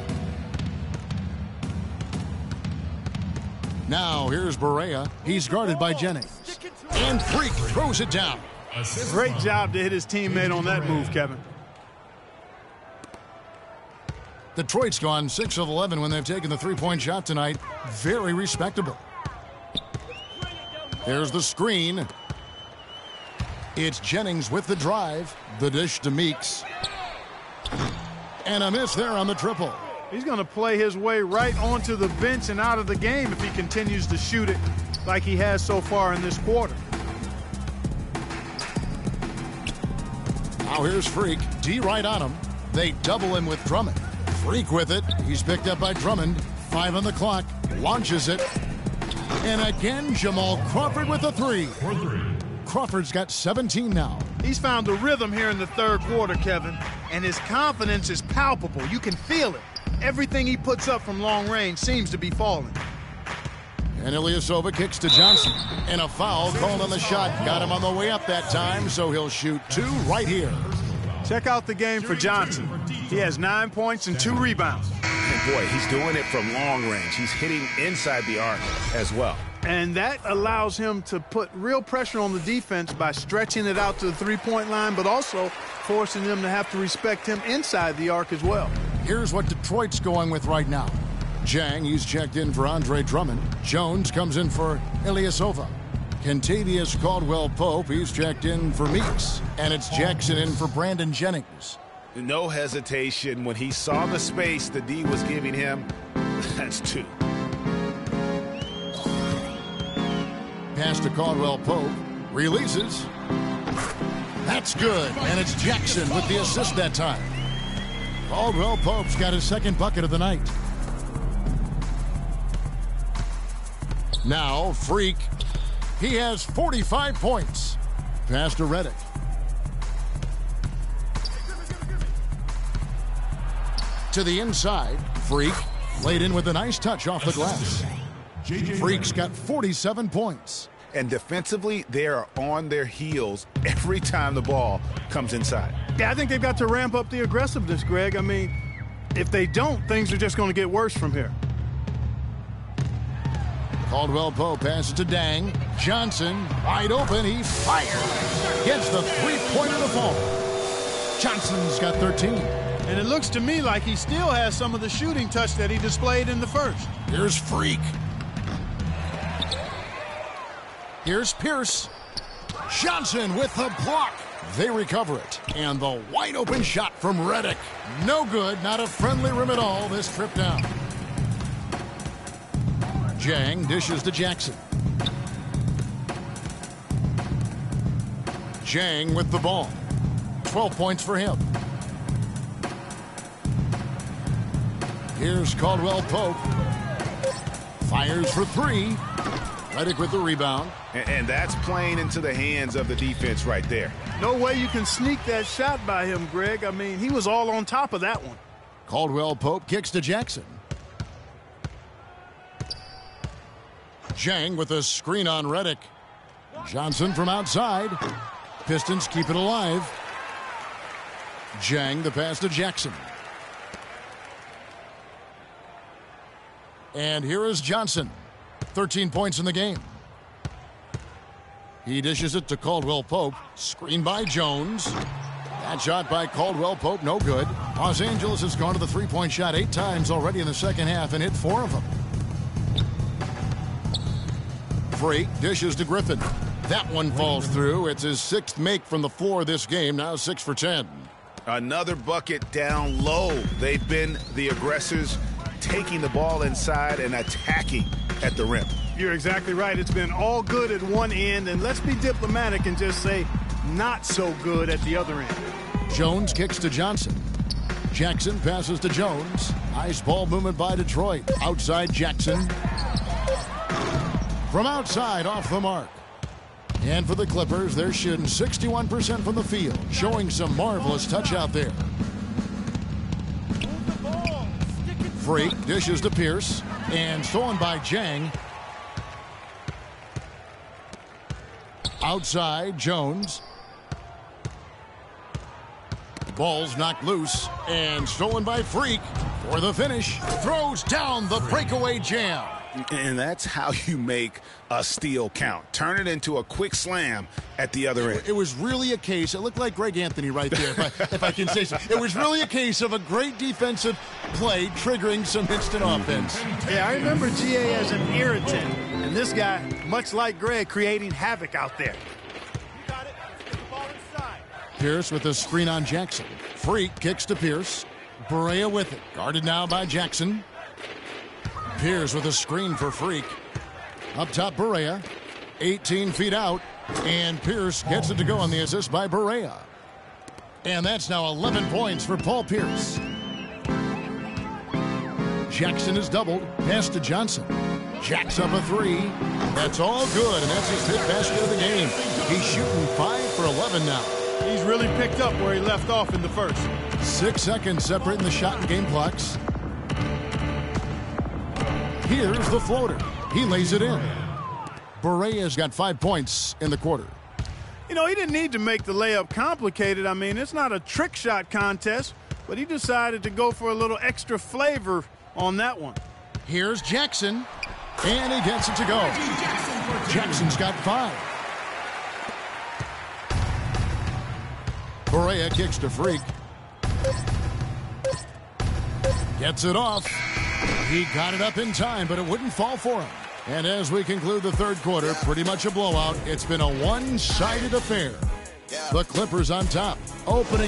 Now here's Barea. He's guarded by Jennings. And Freak throws it down. Great job to hit his teammate on that move, Kevin. Detroit's gone 6 of 11 when they've taken the 3-point shot tonight. Very respectable. There's the screen. It's Jennings with the drive. The dish to Meeks. And a miss there on the triple. He's going to play his way right onto the bench and out of the game if he continues to shoot it like he has so far in this quarter. Now here's Freak. D right on him. They double him with Drummond. Freak with it. He's picked up by Drummond. 5 on the clock. Launches it. And again, Jamal Crawford with a 3. Crawford's got 17 now. He's found the rhythm here in the 3rd quarter, Kevin, and his confidence is palpable. You can feel it. Everything he puts up from long range seems to be falling. And Ilyasova kicks to Johnson. And a foul called on the shot. Got him on the way up that time, so he'll shoot 2 right here. Check out the game for Johnson. He has 9 points and 2 rebounds. And boy, he's doing it from long range. He's hitting inside the arc as well. And that allows him to put real pressure on the defense by stretching it out to the 3-point line, but also forcing them to have to respect him inside the arc as well. Here's what Detroit's going with right now. Jang, he's checked in for Andre Drummond. Jones comes in for Ilyasova. Kentavious Caldwell-Pope, he's checked in for Meeks. And it's Jackson in for Brandon Jennings. No hesitation. When he saw the space the D was giving him, that's 2. Pass to Caldwell-Pope. Releases. That's good. And it's Jackson with the assist that time. Caldwell-Pope's got his 2nd bucket of the night. Now, Freak. He has 45 points. Pass to Redick. To the inside. Freak laid in with a nice touch off the glass. Freak's got 47 points. And defensively, they are on their heels every time the ball comes inside. Yeah, I think they've got to ramp up the aggressiveness, Greg. I mean, if they don't, things are just going to get worse from here. Caldwell Pope passes to Dang. Johnson, wide open, he fires. Gets the three-pointer to fall. Johnson's got 13. And it looks to me like he still has some of the shooting touch that he displayed in the first. Here's Freak. Here's Pierce. Johnson with the block. They recover it. And the wide open shot from Redick. No good, not a friendly rim at all this trip down. Jang dishes to Jackson. Jang with the ball. 12 points for him. Here's Caldwell Pope. Fires for three. Redick with the rebound. And that's playing into the hands of the defense right there. No way you can sneak that shot by him, Greg. I mean, he was all on top of that one. Caldwell Pope kicks to Jackson. Jang with a screen on Redick. Johnson from outside. Pistons keep it alive. Jang the pass to Jackson. And here is Johnson. 13 points in the game. He dishes it to Caldwell Pope. Screen by Jones. That shot by Caldwell Pope, no good. Los Angeles has gone to the three-point shot 8 times already in the second half and hit 4 of them. Freak dishes to Griffin. That one falls through. It's his 6th make from the floor this game, now 6 for 10. Another bucket down low. They've been the aggressors, taking the ball inside and attacking at the rim. You're exactly right. It's been all good at one end, and let's be diplomatic and just say not so good at the other end. Jones kicks to Johnson. Jackson passes to Jones. Nice ball movement by Detroit. Outside Jackson. From outside, off the mark. And for the Clippers, they're shooting 61% from the field, showing some marvelous touch out there. Freak dishes to Pierce, and stolen by Jang. Outside, Jones. Ball's knocked loose, and stolen by Freak for the finish. Throws down the breakaway jam. And that's how you make a steal count. Turn it into a quick slam at the other end. It was really a case, it looked like Greg Anthony right there, if I can say so. It was really a case of a great defensive play triggering some instant offense. Yeah, I remember GA as an irritant. And this guy, much like Greg, creating havoc out there. You got it. Get the ball inside. Pierce with a screen on Jackson. Freak kicks to Pierce. Barea with it. Guarded now by Jackson. Pierce with a screen for Freak. Up top, Barea. 18 feet out. And Pierce gets it to go on the assist by Barea. And that's now 11 points for Paul Pierce. Jackson is doubled. Pass to Johnson. Jacks up a 3. That's all good, and that's his 5th basket of the game. He's shooting 5 for 11 now. He's really picked up where he left off in the first. 6 seconds separating the shot and game clocks. Here's the floater. He lays it in. Barea's got 5 points in the quarter. You know, he didn't need to make the layup complicated. I mean, it's not a trick shot contest, but he decided to go for a little extra flavor on that one. Here's Jackson, and he gets it to go. Jackson's got 5. Barea kicks to Freak. Gets it off. He got it up in time, but it wouldn't fall for him. And as we conclude the third quarter, pretty much a blowout. It's been a one-sided affair. The Clippers on top, opening.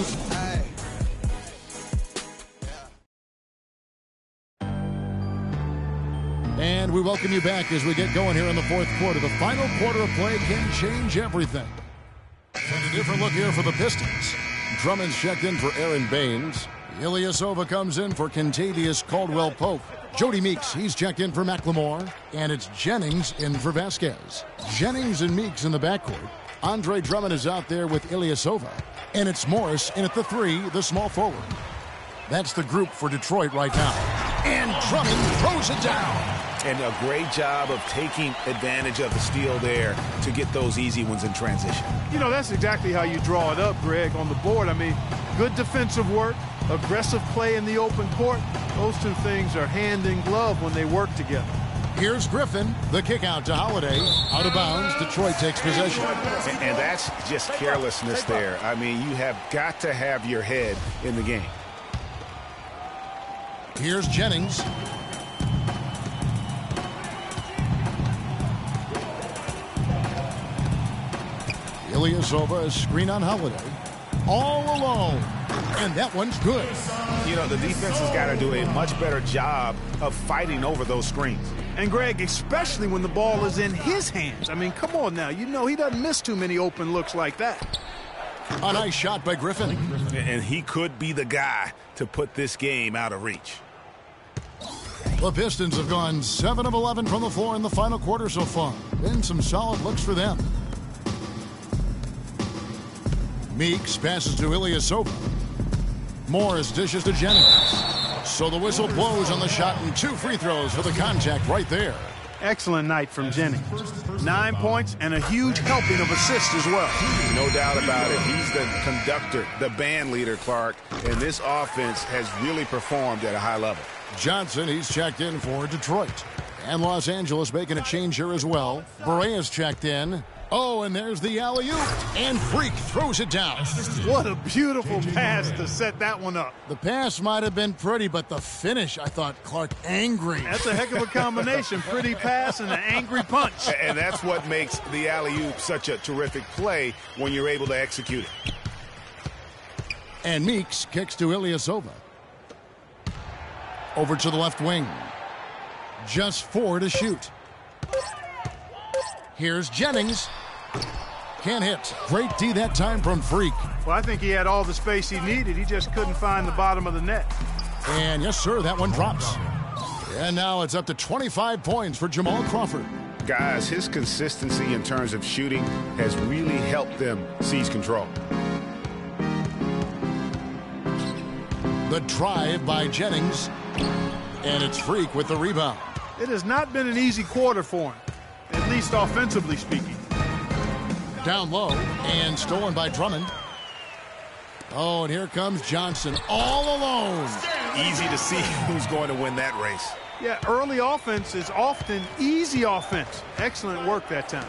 And we welcome you back as we get going here in the fourth quarter. The final quarter of play can change everything. And a different look here for the Pistons. Drummond's checked in for Aaron Baines. Ilyasova comes in for Kentavious Caldwell-Pope. Jody Meeks, he's checked in for McLemore. And it's Jennings in for Vasquez. Jennings and Meeks in the backcourt. Andre Drummond is out there with Ilyasova. And it's Morris in at the 3, the small forward. That's the group for Detroit right now. And Drummond throws it down. And a great job of taking advantage of the steal there to get those easy ones in transition. You know, that's exactly how you draw it up, Greg, on the board. I mean, good defensive work, aggressive play in the open court. Those two things are hand in glove when they work together. Here's Griffin. The kick out to Holiday. Out of bounds. Detroit takes possession. And that's just carelessness there. I mean, you have got to have your head in the game. Here's Jennings. Ilyasova, a screen on Holiday. All alone. And that one's good. You know, the defense has got to do a much better job of fighting over those screens. And, Greg, especially when the ball is in his hands. I mean, come on now. You know he doesn't miss too many open looks like that. A nice shot by Griffin. And he could be the guy to put this game out of reach. The Pistons have gone 7 of 11 from the floor in the final quarter so far. Been some solid looks for them. Meeks passes to Ilyasova. Morris dishes to Jennings. So the whistle blows on the shot and 2 free throws for the contact right there. Excellent night from Jennings. 9 points and a huge helping of assists as well. No doubt about it. He's the conductor, the band leader, Clark. And this offense has really performed at a high level. Johnson, he's checked in for Detroit. And Los Angeles making a change here as well. Berea's checked in. Oh, and there's the alley-oop. And Freak throws it down. What a beautiful pass to set that one up. The pass might have been pretty, but the finish, I thought, Clark, angry. That's a heck of a combination. Pretty pass and an angry punch. And that's what makes the alley-oop such a terrific play when you're able to execute it. And Meeks kicks to Ilyasova. Over to the left wing. Just 4 to shoot. Here's Jennings. Can't hit. Great D that time from Freak. Well, I think he had all the space he needed. He just couldn't find the bottom of the net. And yes, sir, that one drops. And now it's up to 25 points for Jamal Crawford. Guys, his consistency in terms of shooting has really helped them seize control. The drive by Jennings. And it's Freak with the rebound. It has not been an easy quarter for him, at least offensively speaking. Down low and stolen by Drummond. Oh, and here comes Johnson all alone. Easy to see who's going to win that race. Yeah, early offense is often easy offense. Excellent work that time.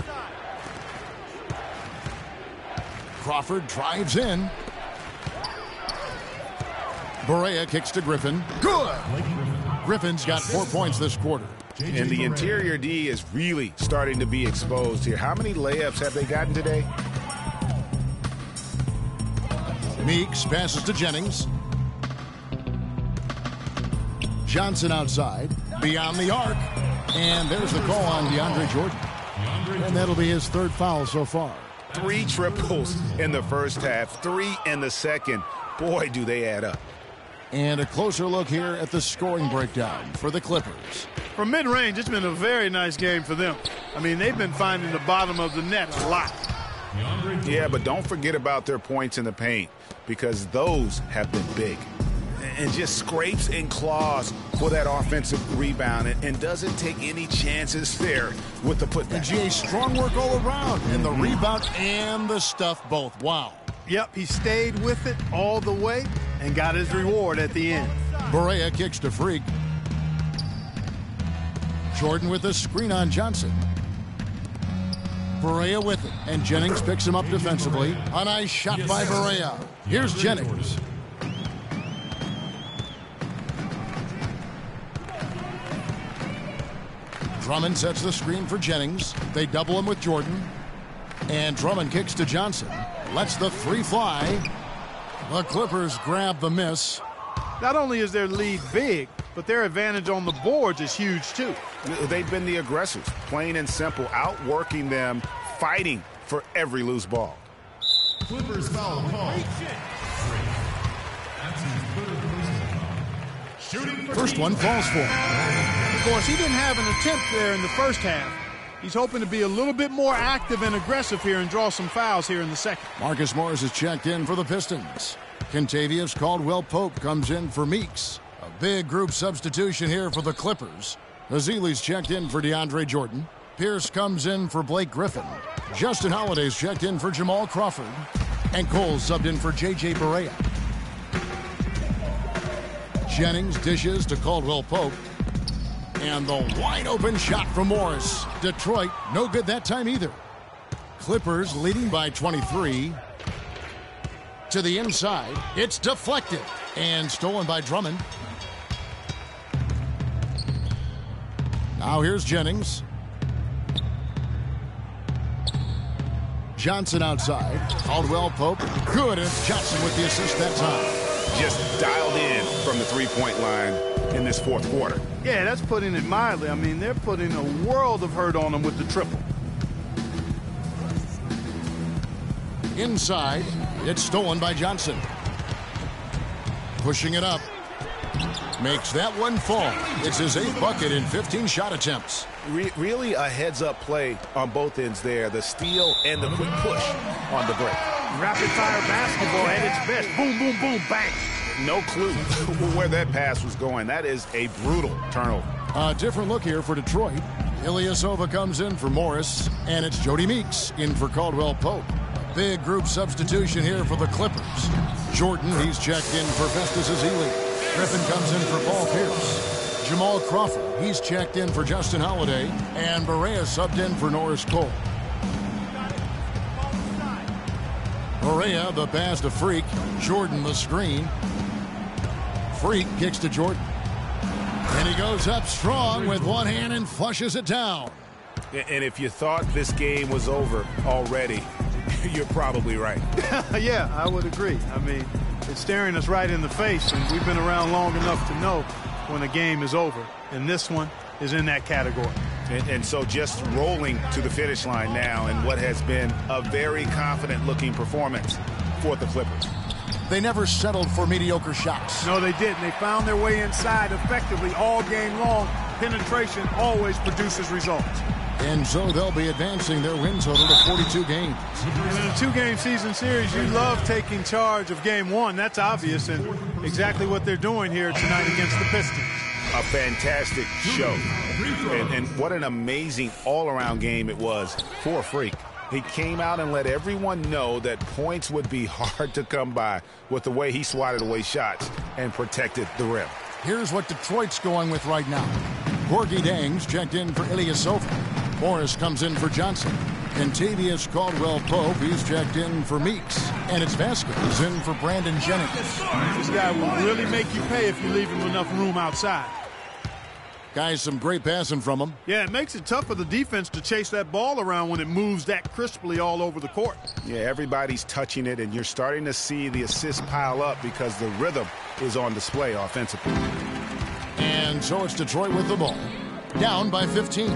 Crawford drives in. Berea kicks to Griffin. Good! Griffin's got 4 points this quarter. And the interior D is really starting to be exposed here. How many layups have they gotten today? Meeks passes to Jennings. Johnson outside, beyond the arc. And there's the call on DeAndre Jordan. And that'll be his 3rd foul so far. 3 triples in the first half, 3 in the second. Boy, do they add up. And a closer look here at the scoring breakdown for the Clippers. From mid-range, it's been a very nice game for them. I mean, they've been finding the bottom of the net a lot. Yeah, but don't forget about their points in the paint, because those have been big. And just scrapes and claws for that offensive rebound, and doesn't take any chances there with the putback. And GA, strong work all around, and the rebound and the stuff both. Wow. Yep, he stayed with it all the way and got his reward at the end. Berea kicks to Freak. Jordan with a screen on Johnson. Berea with it, and Jennings picks him up defensively. A nice shot by Berea. Here's Jennings. Drummond sets the screen for Jennings. They double him with Jordan. And Drummond kicks to Johnson. Lets the 3 fly. The Clippers grab the miss. Not only is their lead big, but their advantage on the boards is huge too. They've been the aggressors, plain and simple, outworking them, fighting for every loose ball. Clippers foul call. First one falls for him. Of course, he didn't have an attempt there in the first half. He's hoping to be a little bit more active and aggressive here and draw some fouls here in the second. Marcus Morris is checked in for the Pistons. Kentavious Caldwell-Pope comes in for Meeks. A big group substitution here for the Clippers. Ezeli's checked in for DeAndre Jordan. Pierce comes in for Blake Griffin. Justin Holiday's checked in for Jamal Crawford. And Cole subbed in for J.J. Barea. Jennings dishes to Caldwell Pope. And the wide open shot from Morris. Detroit, no good that time either. Clippers leading by 23. To the inside. It's deflected. And stolen by Drummond. Now here's Jennings. Johnson outside. Caldwell Pope. Good. And it's Johnson with the assist that time. Just dialed in from the three-point line in this fourth quarter. Yeah, that's putting it mildly. I mean, they're putting a world of hurt on them with the triple. Inside. It's stolen by Johnson. Pushing it up. Makes that one fall. It's his 8th bucket in 15 shot attempts. Really a heads-up play on both ends there. The steal and the quick push on the break. Rapid-fire basketball at its best. Boom, boom, boom, bang. No clue where that pass was going. That is a brutal turnover. A different look here for Detroit. Ilyasova comes in for Morris, and it's Jody Meeks in for Caldwell Pope. Big group substitution here for the Clippers. Jordan, he's checked in for Festus Ezeli. Griffin comes in for Paul Pierce. Jamal Crawford, he's checked in for Justin Holiday. And Barea subbed in for Norris Cole. Barea, the pass to Freak. Jordan, the screen. Freak kicks to Jordan. And he goes up strong with one hand and flushes it down. And if you thought this game was over already, you're probably right. Yeah, I would agree. I mean, it's staring us right in the face, and we've been around long enough to know when a game is over. And this one is in that category. And so just rolling to the finish line now in what has been a very confident-looking performance for the Clippers. They never settled for mediocre shots. No, they didn't. They found their way inside effectively all game long. Penetration always produces results. And so they'll be advancing their win total to 42 games. And in a two-game season series, you love taking charge of game one. That's obvious, and exactly what they're doing here tonight against the Pistons. A fantastic show. And what an amazing all-around game it was for Freak. He came out and let everyone know that points would be hard to come by with the way he swatted away shots and protected the rim. Here's what Detroit's going with right now. Gorgie Dang's checked in for Ilyasova. Morris comes in for Johnson. Kentavious Caldwell-Pope, he's checked in for Meeks. And it's Vasquez in for Brandon Jennings. This guy will really make you pay if you leave him enough room outside. Guys, some great passing from him. Yeah, it makes it tough for the defense to chase that ball around when it moves that crisply all over the court. Yeah, everybody's touching it, and you're starting to see the assists pile up because the rhythm is on display offensively. And so it's Detroit with the ball. Down by 15.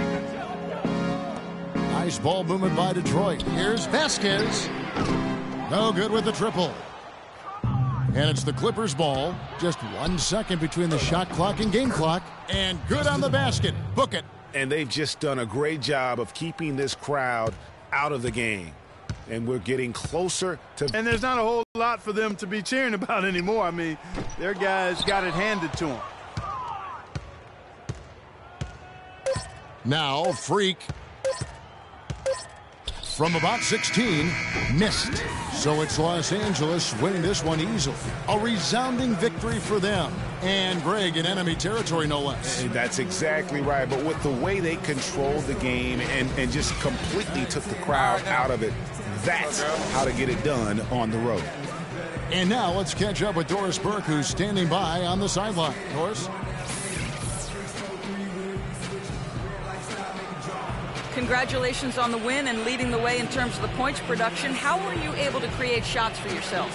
Nice ball movement by Detroit. Here's Vasquez. No good with the triple. And it's the Clippers' ball. Just 1 second between the shot clock and game clock. And good on the basket. Book it. And they've just done a great job of keeping this crowd out of the game. And we're getting closer to... And there's not a whole lot for them to be cheering about anymore. I mean, their guys got it handed to them. Now, Freak. From about 16, missed. So it's Los Angeles winning this one easily. A resounding victory for them. And Greg in enemy territory, no less. That's exactly right. But with the way they controlled the game and just completely took the crowd out of it, that's how to get it done on the road. And now let's catch up with Doris Burke, who's standing by on the sideline. Doris? Congratulations on the win and leading the way in terms of the points production. How were you able to create shots for yourself?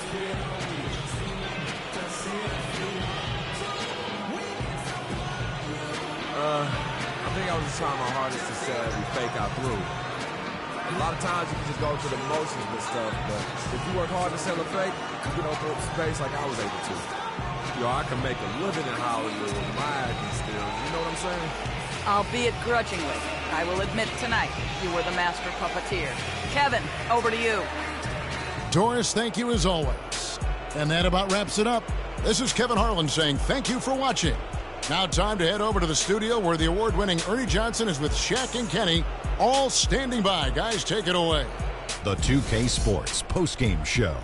I think I was just trying my hardest to set every fake out through. A lot of times you can just go through the motions with stuff, but if you work hard to sell a fake, you can open up space like I was able to. You know, I can make a living in Hollywood with my acting skills. You know what I'm saying? Albeit grudgingly. I will admit tonight you were the master puppeteer. Kevin, over to you. Doris, thank you as always. And that about wraps it up. This is Kevin Harlan saying thank you for watching. Now time to head over to the studio where the award-winning Ernie Johnson is with Shaq and Kenny, all standing by. Guys, take it away. The 2K Sports postgame show.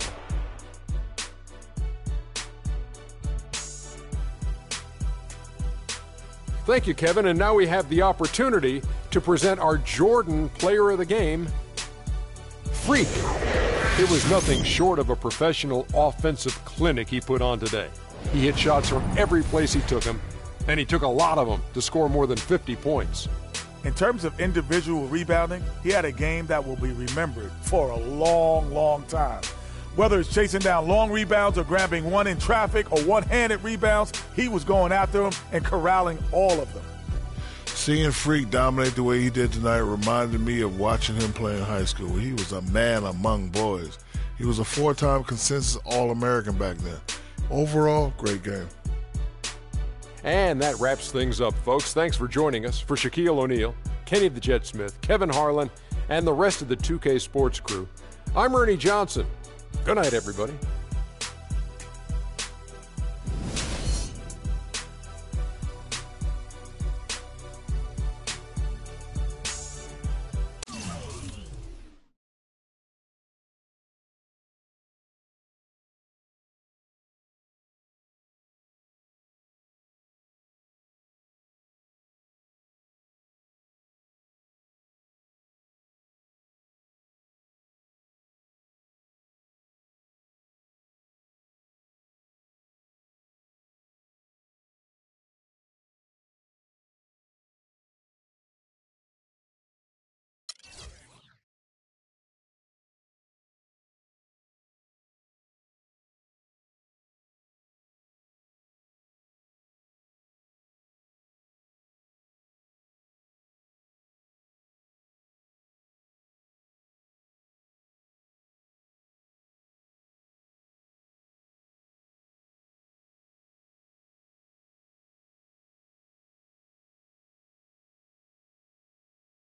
Thank you, Kevin. And now we have the opportunity to present our Jordan Player of the Game, Freak. It was nothing short of a professional offensive clinic he put on today. He hit shots from every place he took them, and he took a lot of them to score more than 50 points. In terms of individual rebounding, he had a game that will be remembered for a long, long time. Whether it's chasing down long rebounds or grabbing one in traffic or one-handed rebounds, he was going after them and corralling all of them. Seeing Freak dominate the way he did tonight reminded me of watching him play in high school. He was a man among boys. He was a 4-time consensus All-American back then. Overall, great game. And that wraps things up, folks. Thanks for joining us. For Shaquille O'Neal, Kenny the Jet Smith, Kevin Harlan, and the rest of the 2K Sports crew, I'm Ernie Johnson. Good night, everybody.